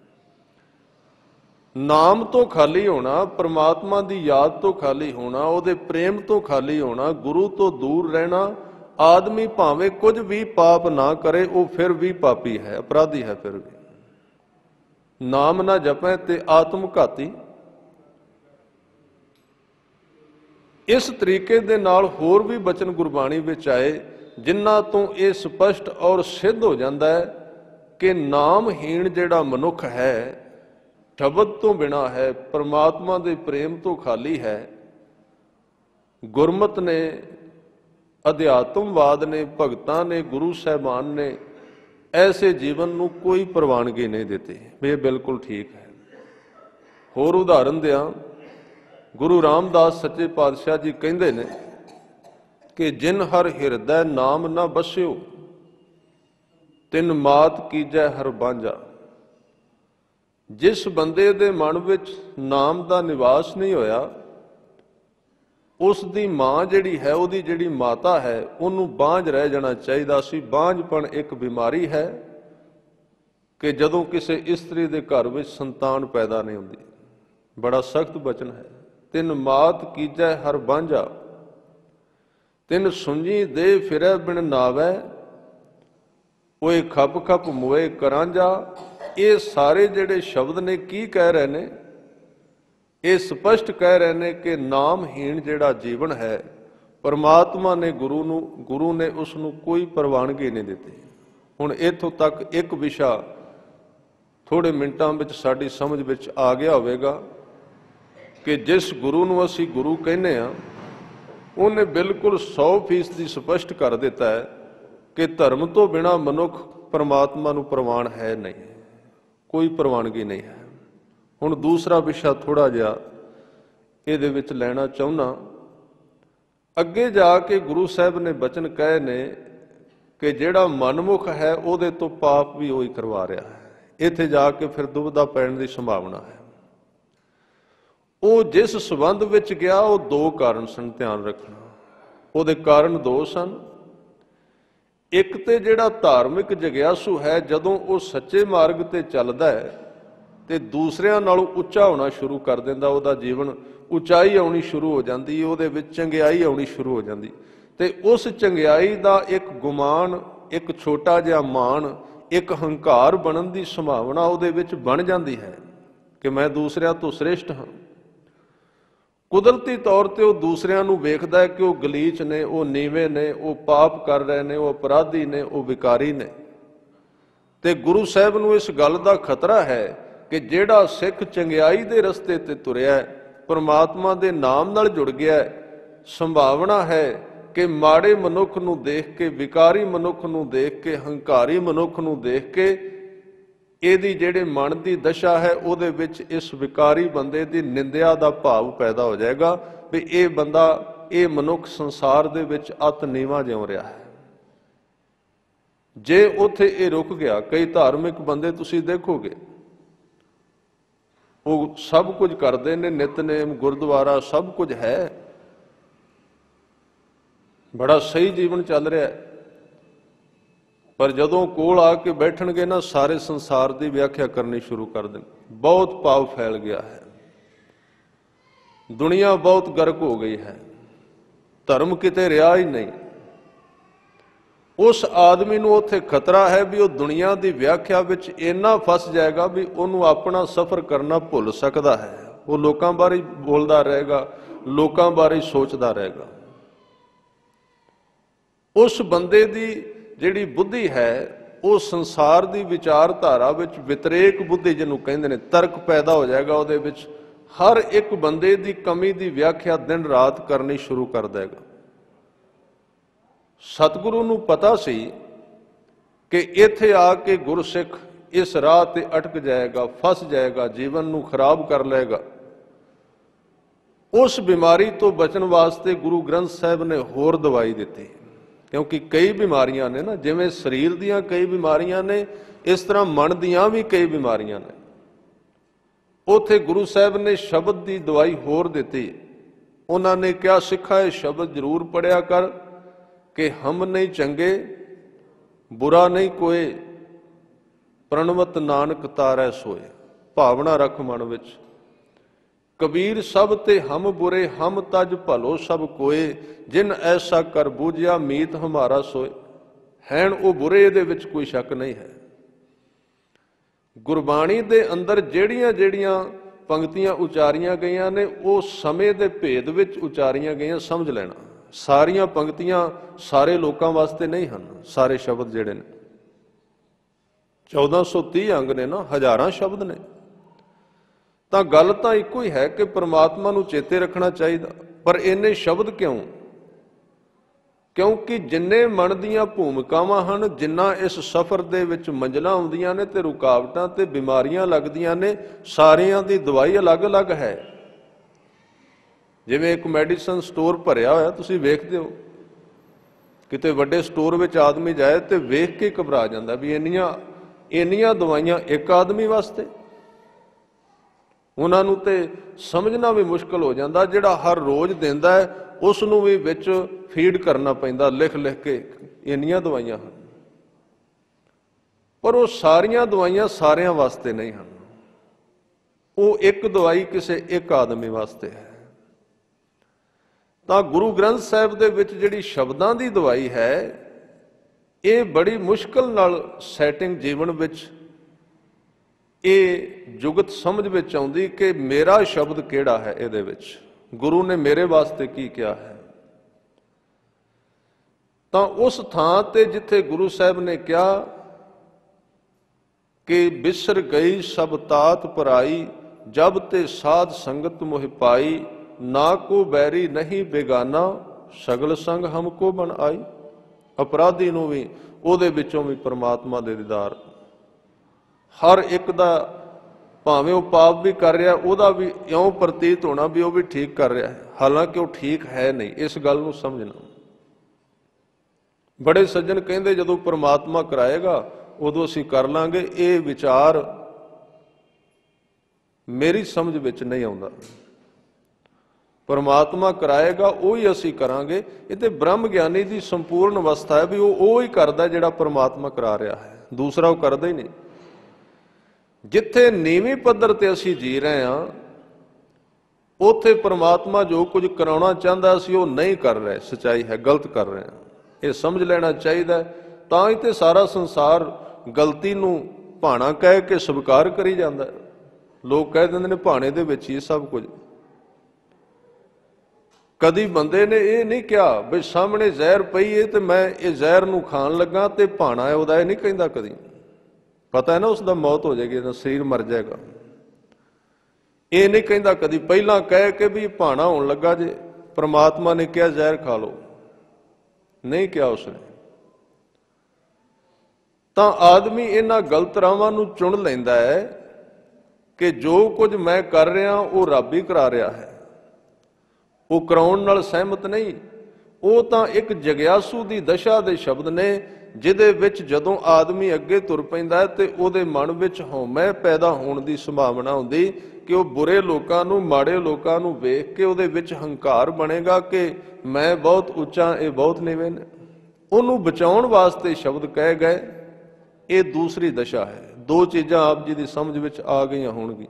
ਨਾਮ ਤੋਂ ਖਾਲੀ ਹੋਣਾ, ਪਰਮਾਤਮਾ ਦੀ ਯਾਦ ਤੋਂ ਖਾਲੀ ਹੋਣਾ, ਉਹਦੇ ਪ੍ਰੇਮ ਤੋਂ ਖਾਲੀ ਹੋਣਾ, ਗੁਰੂ ਤੋਂ ਦੂਰ ਰਹਿਣਾ, ਆਦਮੀ ਭਾਵੇਂ ਕੁਝ ਵੀ ਪਾਪ ਨਾ ਕਰੇ ਉਹ ਫਿਰ ਵੀ ਪਾਪੀ ਹੈ, ਅਪਰਾਧੀ ਹੈ। ਫਿਰ ਵੀ ਨਾਮ ਨਾ ਜਪੈ ਤੇ ਆਤਮ ਘਾਤੀ। ਇਸ ਤਰੀਕੇ ਦੇ ਨਾਲ ਹੋਰ ਵੀ ਬਚਨ ਗੁਰਬਾਣੀ ਵਿੱਚ ਆਏ ਜਿਨ੍ਹਾਂ ਤੋਂ ਇਹ ਸਪਸ਼ਟ ਔਰ ਸਿੱਧ ਹੋ ਜਾਂਦਾ ਹੈ ਕਿ ਨਾਮਹੀਣ ਜਿਹੜਾ ਮਨੁੱਖ ਹੈ, ਸ਼ਬਦ ਤੋਂ ਬਿਨਾਂ ਹੈ, ਪਰਮਾਤਮਾ ਦੇ ਪ੍ਰੇਮ ਤੋਂ ਖਾਲੀ ਹੈ। ਗੁਰਮਤਿ ਨੇ, ਅਧਿਆਤਮਵਾਦ ਨੇ, ਭਗਤਾਂ ਨੇ, ਗੁਰੂ ਸਾਹਿਬਾਨ ਨੇ ਐਸੇ ਜੀਵਨ ਨੂੰ ਕੋਈ ਪ੍ਰਵਾਨਗੀ ਨਹੀਂ ਦਿੱਤੀ ਵੀ ਇਹ ਬਿਲਕੁਲ ਠੀਕ ਹੈ। ਹੋਰ ਉਦਾਹਰਨ ਦਿਆਂ, ਗੁਰੂ ਰਾਮਦਾਸ ਸੱਚੇ ਪਾਤਸ਼ਾਹ ਜੀ ਕਹਿੰਦੇ ਨੇ ਕਿ ਜਿਨ ਹਰ ਹਿਰਦੈ ਨਾਮ ਨਾ ਬਸਿਓ, ਤਿਨ ਮਾਤ ਕੀਜੈ ਹਰ ਬਾਂਝਾ। ਜਿਸ ਬੰਦੇ ਦੇ ਮਨ ਵਿੱਚ ਨਾਮ ਦਾ ਨਿਵਾਸ ਨਹੀਂ ਹੋਇਆ, ਉਸ ਦੀ ਮਾਂ ਜਿਹੜੀ ਹੈ, ਉਹਦੀ ਜਿਹੜੀ ਮਾਤਾ ਹੈ, ਉਹਨੂੰ ਬਾਂਝ ਰਹਿ ਜਾਣਾ ਚਾਹੀਦਾ ਸੀ। ਬਾਂਝਪਣ ਇੱਕ ਬਿਮਾਰੀ ਹੈ ਕਿ ਜਦੋਂ ਕਿਸੇ ਇਸਤਰੀ ਦੇ ਘਰ ਵਿੱਚ ਸੰਤਾਨ ਪੈਦਾ ਨਹੀਂ ਹੁੰਦੀ। ਬੜਾ ਸਖਤ ਬਚਨ ਹੈ। ਤਿਨ ਮਾਤ ਕੀਜੈ ਹਰ ਬਾਂਝਾ, ਤਿਨ ਸੁੰਝੀ ਦੇ ਫਿਰੈ ਬਿਨ ਨਾਵੈ, ਓਏ ਖੱਪ ਖੱਪ ਮੋਏ ਕਰਾਂਝਾ। ਇਹ ਸਾਰੇ ਜਿਹੜੇ ਸ਼ਬਦ ਨੇ ਕੀ ਕਹਿ ਰਹੇ ਨੇ? ਇਹ ਸਪਸ਼ਟ ਕਹਿ ਰਹੇ ਨੇ ਕਿ ਨਾਮਹੀਣ ਜਿਹੜਾ ਜੀਵਨ ਹੈ, ਪਰਮਾਤਮਾ ਨੇ ਗੁਰੂ ਨੂੰ ਗੁਰੂ ਨੇ ਉਸ ਨੂੰ ਕੋਈ ਪ੍ਰਵਾਨਗੀ ਨਹੀਂ ਦਿੱਤੀ। ਹੁਣ ਇੱਥੋਂ ਤੱਕ ਇੱਕ ਵਿਸ਼ਾ ਥੋੜੇ ਮਿੰਟਾਂ ਵਿੱਚ ਸਾਡੀ ਸਮਝ ਵਿੱਚ ਆ ਗਿਆ ਹੋਵੇਗਾ ਕਿ ਜਿਸ ਗੁਰੂ ਨੂੰ ਅਸੀਂ ਗੁਰੂ ਕਹਿੰਦੇ ਹਾਂ, ਉਹਨੇ ਬਿਲਕੁਲ ਸੌ ਫੀਸਦੀ ਸਪਸ਼ਟ ਕਰ ਦਿੱਤਾ ਹੈ ਕਿ ਧਰਮ ਤੋਂ ਬਿਨਾਂ ਮਨੁੱਖ ਪਰਮਾਤਮਾ ਨੂੰ ਪ੍ਰਵਾਨ ਹੈ ਨਹੀਂ, ਕੋਈ ਪ੍ਰਵਾਨਗੀ ਨਹੀਂ ਹੈ। ਹੁਣ ਦੂਸਰਾ ਵਿਸ਼ਾ ਥੋੜਾ ਜਿਹਾ ਇਹਦੇ ਵਿੱਚ ਲੈਣਾ ਚਾਹੁੰਦਾ। ਅੱਗੇ ਜਾ ਕੇ ਗੁਰੂ ਸਾਹਿਬ ਨੇ ਬਚਨ ਕਹੇ ਨੇ ਕਿ ਜਿਹੜਾ ਮਨਮੁਖ ਹੈ ਉਹਦੇ ਤੋਂ ਪਾਪ ਵੀ ਉਹੀ ਕਰਵਾ ਰਿਹਾ ਹੈ। ਇੱਥੇ ਜਾ ਕੇ ਫਿਰ ਦੁਬਿਧਾ ਪੈਣ ਦੀ ਸੰਭਾਵਨਾ ਹੈ। ਉਹ ਜਿਸ ਸੰਬੰਧ ਵਿੱਚ ਗਿਆ, ਉਹ ਦੋ ਕਾਰਨ ਸਨ, ਧਿਆਨ ਰੱਖਣਾ। ਉਹਦੇ ਕਾਰਨ ਦੋ ਸਨ। ਇੱਕ ਤੇ ਜਿਹੜਾ ਧਾਰਮਿਕ ਜਗਿਆਸੂ ਹੈ, ਜਦੋਂ ਉਹ ਸੱਚੇ ਮਾਰਗ ਤੇ ਚੱਲਦਾ ਹੈ ਤੇ ਦੂਸਰਿਆਂ ਨਾਲੋਂ ਉੱਚਾ ਹੋਣਾ ਸ਼ੁਰੂ ਕਰ ਦਿੰਦਾ, ਉਹਦਾ ਜੀਵਨ ਉਚਾਈ ਆਉਣੀ ਸ਼ੁਰੂ ਹੋ ਜਾਂਦੀ, ਉਹਦੇ ਵਿੱਚ ਚੰਗਿਆਈ ਆਉਣੀ ਸ਼ੁਰੂ ਹੋ ਜਾਂਦੀ, ਤੇ ਉਸ ਚੰਗਿਆਈ ਦਾ ਇੱਕ ਗੁਮਾਨ, ਇੱਕ ਛੋਟਾ ਜਿਹਾ ਮਾਣ, ਇੱਕ ਹੰਕਾਰ ਬਣਨ ਦੀ ਸੰਭਾਵਨਾ ਉਹਦੇ ਵਿੱਚ ਬਣ ਜਾਂਦੀ ਹੈ ਕਿ ਮੈਂ ਦੂਸਰਿਆਂ ਤੋਂ ਸ੍ਰੇਸ਼ਟ ਹਾਂ। ਕੁਦਰਤੀ ਤੌਰ ਤੇ ਉਹ ਦੂਸਰਿਆਂ ਨੂੰ ਵੇਖਦਾ ਹੈ ਕਿ ਉਹ ਗਲੀਚ ਨੇ, ਉਹ ਨੀਵੇਂ ਨੇ, ਉਹ ਪਾਪ ਕਰ ਰਹੇ ਨੇ, ਉਹ ਅਪਰਾਧੀ ਨੇ, ਉਹ ਵਿਕਾਰੀ ਨੇ। ਤੇ ਗੁਰੂ ਸਾਹਿਬ ਨੂੰ ਇਸ ਗੱਲ ਦਾ ਖਤਰਾ ਹੈ ਕਿ ਜਿਹੜਾ ਸਿੱਖ ਚੰਗਿਆਈ ਦੇ ਰਸਤੇ ਤੇ ਤੁਰਿਆ, ਪਰਮਾਤਮਾ ਦੇ ਨਾਮ ਨਾਲ ਜੁੜ ਗਿਆ, ਸੰਭਾਵਨਾ ਹੈ ਕਿ ਮਾੜੇ ਮਨੁੱਖ ਨੂੰ ਦੇਖ ਕੇ, ਵਿਕਾਰੀ ਮਨੁੱਖ ਨੂੰ ਦੇਖ ਕੇ, ਹੰਕਾਰੀ ਮਨੁੱਖ ਨੂੰ ਦੇਖ ਕੇ ਇਹਦੀ ਜਿਹੜੇ ਮਨ ਦੀ ਦਸ਼ਾ ਹੈ ਉਹਦੇ ਵਿੱਚ ਇਸ ਵਿਕਾਰੀ ਬੰਦੇ ਦੀ ਨਿੰਦਿਆ ਦਾ ਭਾਵ ਪੈਦਾ ਹੋ ਜਾਏਗਾ ਵੀ ਇਹ ਬੰਦਾ, ਇਹ ਮਨੁੱਖ ਸੰਸਾਰ ਦੇ ਵਿੱਚ ਅਤ ਨੀਵਾਂ ਜਿਉ ਰਿਹਾ ਹੈ। ਜੇ ਉੱਥੇ ਇਹ ਰੁਕ ਗਿਆ, ਕਈ ਧਾਰਮਿਕ ਬੰਦੇ ਤੁਸੀਂ ਦੇਖੋਗੇ ਉਹ ਸਭ ਕੁਝ ਕਰਦੇ ਨੇ, ਨਿਤਨੇਮ, ਗੁਰਦੁਆਰਾ ਸਭ ਕੁਝ ਹੈ, ਬੜਾ ਸਹੀ ਜੀਵਨ ਚੱਲ ਰਿਹਾ ਹੈ, ਪਰ ਜਦੋਂ ਕੋਲ ਆ ਕੇ ਬੈਠਣਗੇ ਨਾ ਸਾਰੇ ਸੰਸਾਰ ਦੀ ਵਿਆਖਿਆ ਕਰਨੀ ਸ਼ੁਰੂ ਕਰ ਦੇਣ। ਬਹੁਤ ਪਾਪ ਫੈਲ ਗਿਆ ਹੈ, ਦੁਨੀਆ ਬਹੁਤ ਗਰਕ ਹੋ ਗਈ ਹੈ, ਧਰਮ ਕਿਤੇ ਰਿਹਾ ਹੀ ਨਹੀਂ। ਉਸ ਆਦਮੀ ਨੂੰ ਉੱਥੇ ਖਤਰਾ ਹੈ ਵੀ ਉਹ ਦੁਨੀਆ ਦੀ ਵਿਆਖਿਆ ਵਿੱਚ ਇੰਨਾ ਫਸ ਜਾਏਗਾ ਵੀ ਉਹਨੂੰ ਆਪਣਾ ਸਫ਼ਰ ਕਰਨਾ ਭੁੱਲ ਸਕਦਾ ਹੈ। ਉਹ ਲੋਕਾਂ ਬਾਰੇ ਬੋਲਦਾ ਰਹੇਗਾ, ਲੋਕਾਂ ਬਾਰੇ ਸੋਚਦਾ ਰਹੇਗਾ। ਉਸ ਬੰਦੇ ਦੀ ਜਿਹੜੀ ਬੁੱਧੀ ਹੈ ਉਹ ਸੰਸਾਰ ਦੀ ਵਿਚਾਰਧਾਰਾ ਵਿੱਚ ਵਿਤਰੇਕ ਬੁੱਧੀ ਜਿਹਨੂੰ ਕਹਿੰਦੇ ਨੇ, ਤਰਕ ਪੈਦਾ ਹੋ ਜਾਏਗਾ ਉਹਦੇ ਵਿੱਚ। ਹਰ ਇੱਕ ਬੰਦੇ ਦੀ ਕਮੀ ਦੀ ਵਿਆਖਿਆ ਦਿਨ ਰਾਤ ਕਰਨੀ ਸ਼ੁਰੂ ਕਰ ਦੇਗਾ। ਸਤਿਗੁਰੂ ਨੂੰ ਪਤਾ ਸੀ ਕਿ ਇੱਥੇ ਆ ਕੇ ਗੁਰਸਿੱਖ ਇਸ ਰਾਹ ਤੇ ਅਟਕ ਜਾਏਗਾ, ਫਸ ਜਾਏਗਾ, ਜੀਵਨ ਨੂੰ ਖਰਾਬ ਕਰ ਲਏਗਾ। ਉਸ ਬਿਮਾਰੀ ਤੋਂ ਬਚਣ ਵਾਸਤੇ ਗੁਰੂ ਗ੍ਰੰਥ ਸਾਹਿਬ ਨੇ ਹੋਰ ਦਵਾਈ ਦਿੱਤੀ, ਕਿਉਂਕਿ ਕਈ ਬਿਮਾਰੀਆਂ ਨੇ ਨਾ, ਜਿਵੇਂ ਸਰੀਰ ਦੀਆਂ ਕਈ ਬਿਮਾਰੀਆਂ ਨੇ, ਇਸ ਤਰ੍ਹਾਂ ਮਨ ਦੀਆਂ ਵੀ ਕਈ ਬਿਮਾਰੀਆਂ ਨੇ। ਉੱਥੇ ਗੁਰੂ ਸਾਹਿਬ ਨੇ ਸ਼ਬਦ ਦੀ ਦਵਾਈ ਹੋਰ ਦਿੱਤੀ। ਉਹਨਾਂ ਨੇ ਕਿਹਾ, ਸਿੱਖਾ ਇਹ ਸ਼ਬਦ ਜ਼ਰੂਰ ਪੜਿਆ ਕਰ ਕਿ ਹਮ ਨਹੀਂ ਚੰਗੇ, ਬੁਰਾ ਨਹੀਂ ਕੋਏ, ਪ੍ਰਣਵਤ ਨਾਨਕ ਤਾਰੈ ਸੋਏ। ਭਾਵਨਾ ਰੱਖ ਮਨ ਵਿੱਚ। ਕਬੀਰ ਸਭ ਤੇ ਹਮ ਬੁਰੇ, ਹਮ ਤਜ ਭਲੋ ਸਭ ਕੋਏ, ਜਿਨ ਐਸਾ ਕਰ ਬੂਝਿਆ ਮੀਤ ਹਮਾਰਾ ਸੋਏ। ਹੈਣ ਉਹ ਬੁਰੇ, ਇਹਦੇ ਵਿੱਚ ਕੋਈ ਸ਼ੱਕ ਨਹੀਂ ਹੈ। ਗੁਰਬਾਣੀ ਦੇ ਅੰਦਰ ਜਿਹੜੀਆਂ ਜਿਹੜੀਆਂ ਪੰਕਤੀਆਂ ਉਚਾਰੀਆਂ ਗਈਆਂ ਨੇ ਉਹ ਸਮੇਂ ਦੇ ਭੇਦ ਵਿੱਚ ਉਚਾਰੀਆਂ ਗਈਆਂ, ਸਮਝ ਲੈਣਾ। ਸਾਰੀਆਂ ਪੰਕਤੀਆਂ ਸਾਰੇ ਲੋਕਾਂ ਵਾਸਤੇ ਨਹੀਂ ਹਨ। ਸਾਰੇ ਸ਼ਬਦ ਜਿਹੜੇ ਨੇ ਚੌਦਾਂ ਸੌ ਤੀਹ ਅੰਗ ਨੇ ਨਾ, ਹਜ਼ਾਰਾਂ ਸ਼ਬਦ ਨੇ। ਤਾਂ ਗੱਲ ਤਾਂ ਇੱਕੋ ਹੀ ਹੈ ਕਿ ਪਰਮਾਤਮਾ ਨੂੰ ਚੇਤੇ ਰੱਖਣਾ ਚਾਹੀਦਾ। ਪਰ ਇੰਨੇ ਸ਼ਬਦ ਕਿਉਂ? ਕਿਉਂਕਿ ਜਿੰਨੇ ਮਨ ਦੀਆਂ ਭੂਮਿਕਾਵਾਂ ਹਨ, ਜਿੰਨਾ ਇਸ ਸਫ਼ਰ ਦੇ ਵਿੱਚ ਮੰਜ਼ਲਾਂ ਆਉਂਦੀਆਂ ਨੇ ਤੇ ਰੁਕਾਵਟਾਂ ਤੇ ਬਿਮਾਰੀਆਂ ਲੱਗਦੀਆਂ ਨੇ, ਸਾਰਿਆਂ ਦੀ ਦਵਾਈ ਅਲੱਗ-ਅਲੱਗ ਹੈ। ਜਿਵੇਂ ਇੱਕ ਮੈਡੀਸਨ ਸਟੋਰ ਭਰਿਆ ਹੋਇਆ, ਤੁਸੀਂ ਵੇਖਦੇ ਹੋ ਕਿਤੇ ਵੱਡੇ ਸਟੋਰ ਵਿੱਚ ਆਦਮੀ ਜਾਏ ਤੇ ਵੇਖ ਕੇ ਘਬਰਾ ਜਾਂਦਾ ਵੀ ਇੰਨੀਆਂ ਇੰਨੀਆਂ ਦਵਾਈਆਂ ਇੱਕ ਆਦਮੀ ਵਾਸਤੇ। ਉਹਨਾਂ ਨੂੰ ਤੇ ਸਮਝਣਾ ਵੀ ਮੁਸ਼ਕਲ ਹੋ ਜਾਂਦਾ। ਜਿਹੜਾ ਹਰ ਰੋਜ਼ ਦਿੰਦਾ ਹੈ ਉਸ ਨੂੰ ਵੀ ਵਿੱਚ ਫੀਡ ਕਰਨਾ ਪੈਂਦਾ ਲਿਖ ਲਿਖ ਕੇ, ਇੰਨੀਆਂ ਦਵਾਈਆਂ ਹਨ। ਪਰ ਉਹ ਸਾਰੀਆਂ ਦਵਾਈਆਂ ਸਾਰਿਆਂ ਵਾਸਤੇ ਨਹੀਂ ਹਨ। ਉਹ ਇੱਕ ਦਵਾਈ ਕਿਸੇ ਇੱਕ ਆਦਮੀ ਵਾਸਤੇ ਹੈ। ਤਾਂ ਗੁਰੂ ਗ੍ਰੰਥ ਸਾਹਿਬ ਦੇ ਵਿੱਚ ਜਿਹੜੀ ਸ਼ਬਦਾਂ ਦੀ ਦਵਾਈ ਹੈ, ਇਹ ਬੜੀ ਮੁਸ਼ਕਲ ਨਾਲ ਸੈਟਿੰਗ ਜੀਵਨ ਵਿੱਚ ਇਹ ਜੁਗਤ ਸਮਝ ਵਿੱਚ ਆਉਂਦੀ ਕਿ ਮੇਰਾ ਸ਼ਬਦ ਕਿਹੜਾ ਹੈ, ਇਹਦੇ ਵਿੱਚ ਗੁਰੂ ਨੇ ਮੇਰੇ ਵਾਸਤੇ ਕੀ ਕਿਹਾ ਹੈ। ਤਾਂ ਉਸ ਥਾਂ ਤੇ ਜਿੱਥੇ ਗੁਰੂ ਸਾਹਿਬ ਨੇ ਕਿਹਾ ਕਿ ਬਿਸਰ ਗਈ ਸਭ ਤਾਤ ਪਰਾਈ, ਜਬ ਤੇ ਸਾਧ ਸੰਗਤ ਮੋਹਿ ਪਾਈ, ਨਾ ਕੋ ਬੈਰੀ ਨਹੀਂ ਬੇਗਾਨਾ, ਸਗਲ ਸੰਗ ਹਮਕੋ ਬਣ ਆਈ। ਅਪਰਾਧੀ ਨੂੰ ਵੀ ਉਹਦੇ ਵਿੱਚੋਂ ਵੀ ਪਰਮਾਤਮਾ ਦੇ ਦੀਦਾਰ। ਹਰ ਇੱਕ ਦਾ ਭਾਵੇਂ ਉਹ ਪਾਪ ਵੀ ਕਰ ਰਿਹਾ, ਉਹਦਾ ਵੀ ਇਉਂ ਪ੍ਰਤੀਤ ਹੋਣਾ ਵੀ ਉਹ ਵੀ ਠੀਕ ਕਰ ਰਿਹਾ ਹੈ, ਹਾਲਾਂਕਿ ਉਹ ਠੀਕ ਹੈ ਨਹੀਂ। ਇਸ ਗੱਲ ਨੂੰ ਸਮਝਣਾ। ਬੜੇ ਸੱਜਣ ਕਹਿੰਦੇ ਜਦੋਂ ਪਰਮਾਤਮਾ ਕਰਾਏਗਾ ਉਦੋਂ ਅਸੀਂ ਕਰ ਲਾਂਗੇ। ਇਹ ਵਿਚਾਰ ਮੇਰੀ ਸਮਝ ਵਿੱਚ ਨਹੀਂ ਆਉਂਦਾ। परमात्मा कराएगा वो ही असी करांगे। ये तो ब्रह्म ज्ञानी की संपूर्ण अवस्था है भी वो वो ही करता जिहड़ा परमात्मा करा रहा है, दूसरा वो करता ही नहीं। जिथे नीवीं पद्धर ते असी जी रहे हैं उथे परमात्मा जो कुछ कराना चाहता असी वो नहीं कर रहे, सच्चाई है गलत कर रहे हैं, ये समझ लेना चाहिए। तां ही ते सारा संसार गलती नूं भाणा कह के स्वीकार करी जाता है। लोग कह देंदे ने भाणे दे विच ही सब कुछ। कदी बंदे ने ये नहीं कहा भी सामने जहर पई है तो मैं ये जहर नूं खाण लगा तो भाणा है उहदा, नहीं कहता कदी। पता है ना उसका मौत हो जाएगी, शरीर मर जाएगा। ये नहीं कहता कदी, पहला कह के भी भाणा होने लगा जे परमात्मा ने कहा जहर खा लो, नहीं कहा उसने। तो आदमी इन्हां गलत राहां नूं चुन लैंदा है कि जो कुछ मैं कर रहा वो रब ही करा रहा है, वो कराउण नाल सहमत नहीं। वो तो एक जग्यासू की दशा के शब्द ने जिहदे विच जदों आदमी अगे तुर पैंदा है ते उहदे मन विच हौमै पैदा होने की संभावना हुंदी कि वो बुरे लोगों नूं माड़े लोगों नूं वेख के उहदे विच हंकार बनेगा कि मैं बहुत उच्चा ये बहुत नीवें ने। उहनूं बचाउण वास्ते शब्द कहे गए। ये दूसरी दशा है। दो चीज़ां आप जी की समझ विच आ गई होणगी।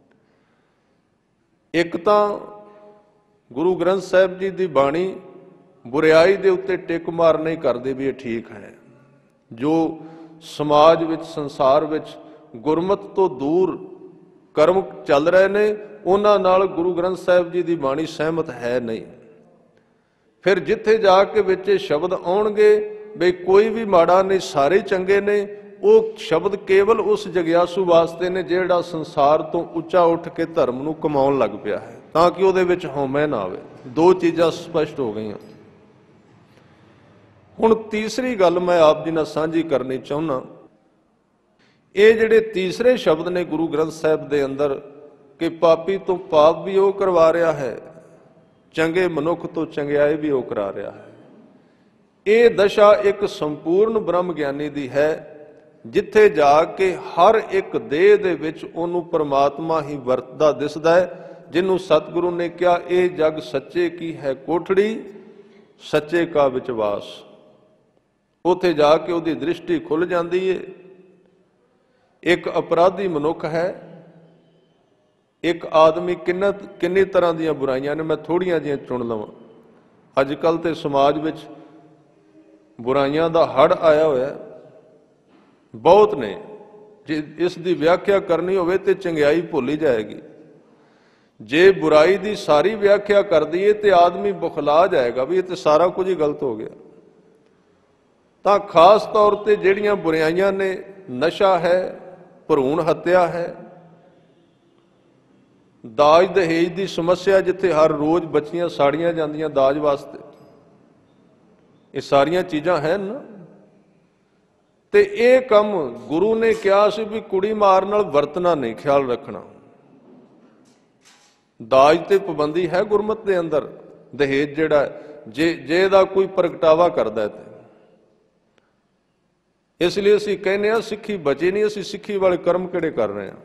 एक तां गुरु ग्रंथ साहिब जी की बाणी बुराई के उत्ते टिक मार नहीं करते भी ये ठीक है। जो समाज विच संसार विच गुरमत तो दूर कर्म चल रहे ने उन्हां नाल गुरु ग्रंथ साहिब जी की बाणी सहमत है नहीं। फिर जिथे जाके विच शब्द आउणगे भी कोई भी माड़ा नहीं सारे चंगे ने, वो शब्द केवल उस जग्यासू वास्ते ने जिहड़ा संसार तो उच्चा उठ के धर्म नूं कमाउण लग पिया है, ताकि उहदे विच हौमै ना आवे। दो चीज़ां स्पष्ट हो गई। हुण तीसरी गल मैं आप जी नाल सांझी करनी चाहुंदा। ये जिहड़े तीसरे शब्द ने गुरु ग्रंथ साहिब दे अंदर कि पापी तो पाप भी वो करवा रहा है, चंगे मनुख तो चंगियाई भी वो करा रहा है। ये दशा एक संपूर्ण ब्रह्म ज्ञानी दी है, जिथे जाके हर एक देह दे विच उहनूं परमात्मा ही वरतदा दिसदा है, जिन्हों सतगुरु ने कहा ये जग सच्चे की है कोठड़ी, सच्चे का विचवास। उथे जाके उहदी दृष्टि खुल जाती है। एक अपराधी मनुख है, एक आदमी किन्ना किन्नी तरह दी बुराइयां ने, मैं थोड़ियां जिहियां चुन लवां। अजकल ते समाज विच बुराइयां दा हड़ आया होया बहुत ने। जे इस दी व्याख्या करनी होवे ते चंगियाई भुल ही जाएगी। जे बुराई दी सारी व्याख्या कर दईए तो आदमी बुखला जाएगा भी ये तो सारा कुछ ही गलत हो गया। तो खास तौर पर जिहड़ियां बुराइयां ने, नशा है, भरूण हत्या है, दाज दहेज की समस्या, जिथे हर रोज बच्चियां साड़ियां जांदियां दाज वास्ते, ये सारियां चीज़ां हैं ना। तो ये कम गुरु ने कहा सी भी कुड़ी मार नाल वरतना नहीं, ख्याल रखना। दाज ते पाबंदी है गुरमत के अंदर। दहेज जिहड़ा जे जे दा कोई प्रगटावा करदा है, इसलिए असीं कहने आ सिੱਖੀ बची नहीं, असीं सिੱਖੀ वाले कर्म किहड़े कर रहे हैं।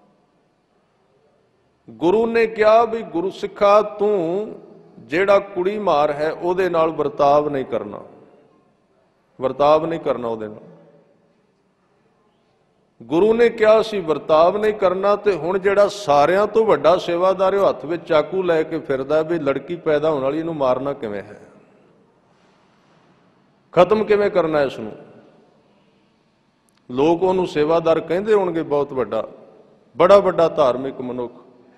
गुरु ने कहा भी गुरु सिखा तू जिहड़ा कुड़ी मार है उहदे नाल वरताव नहीं करना, वरताव नहीं करना उहदे नाल। गुरु ने कहा असीं वरताव नहीं करना, तो हुण जिहड़ा सारियां तो वड्डा सेवादार है हत्थ विच चाकू लैके फिरदा भी लड़की पैदा होने वाली इहनूं मारना किवें है, खत्म किवें करना है इसनूं। लोग उन्होंने सेवादार कहते होणगे, बहुत वड्डा बड़ा वड्डा धार्मिक मनुख,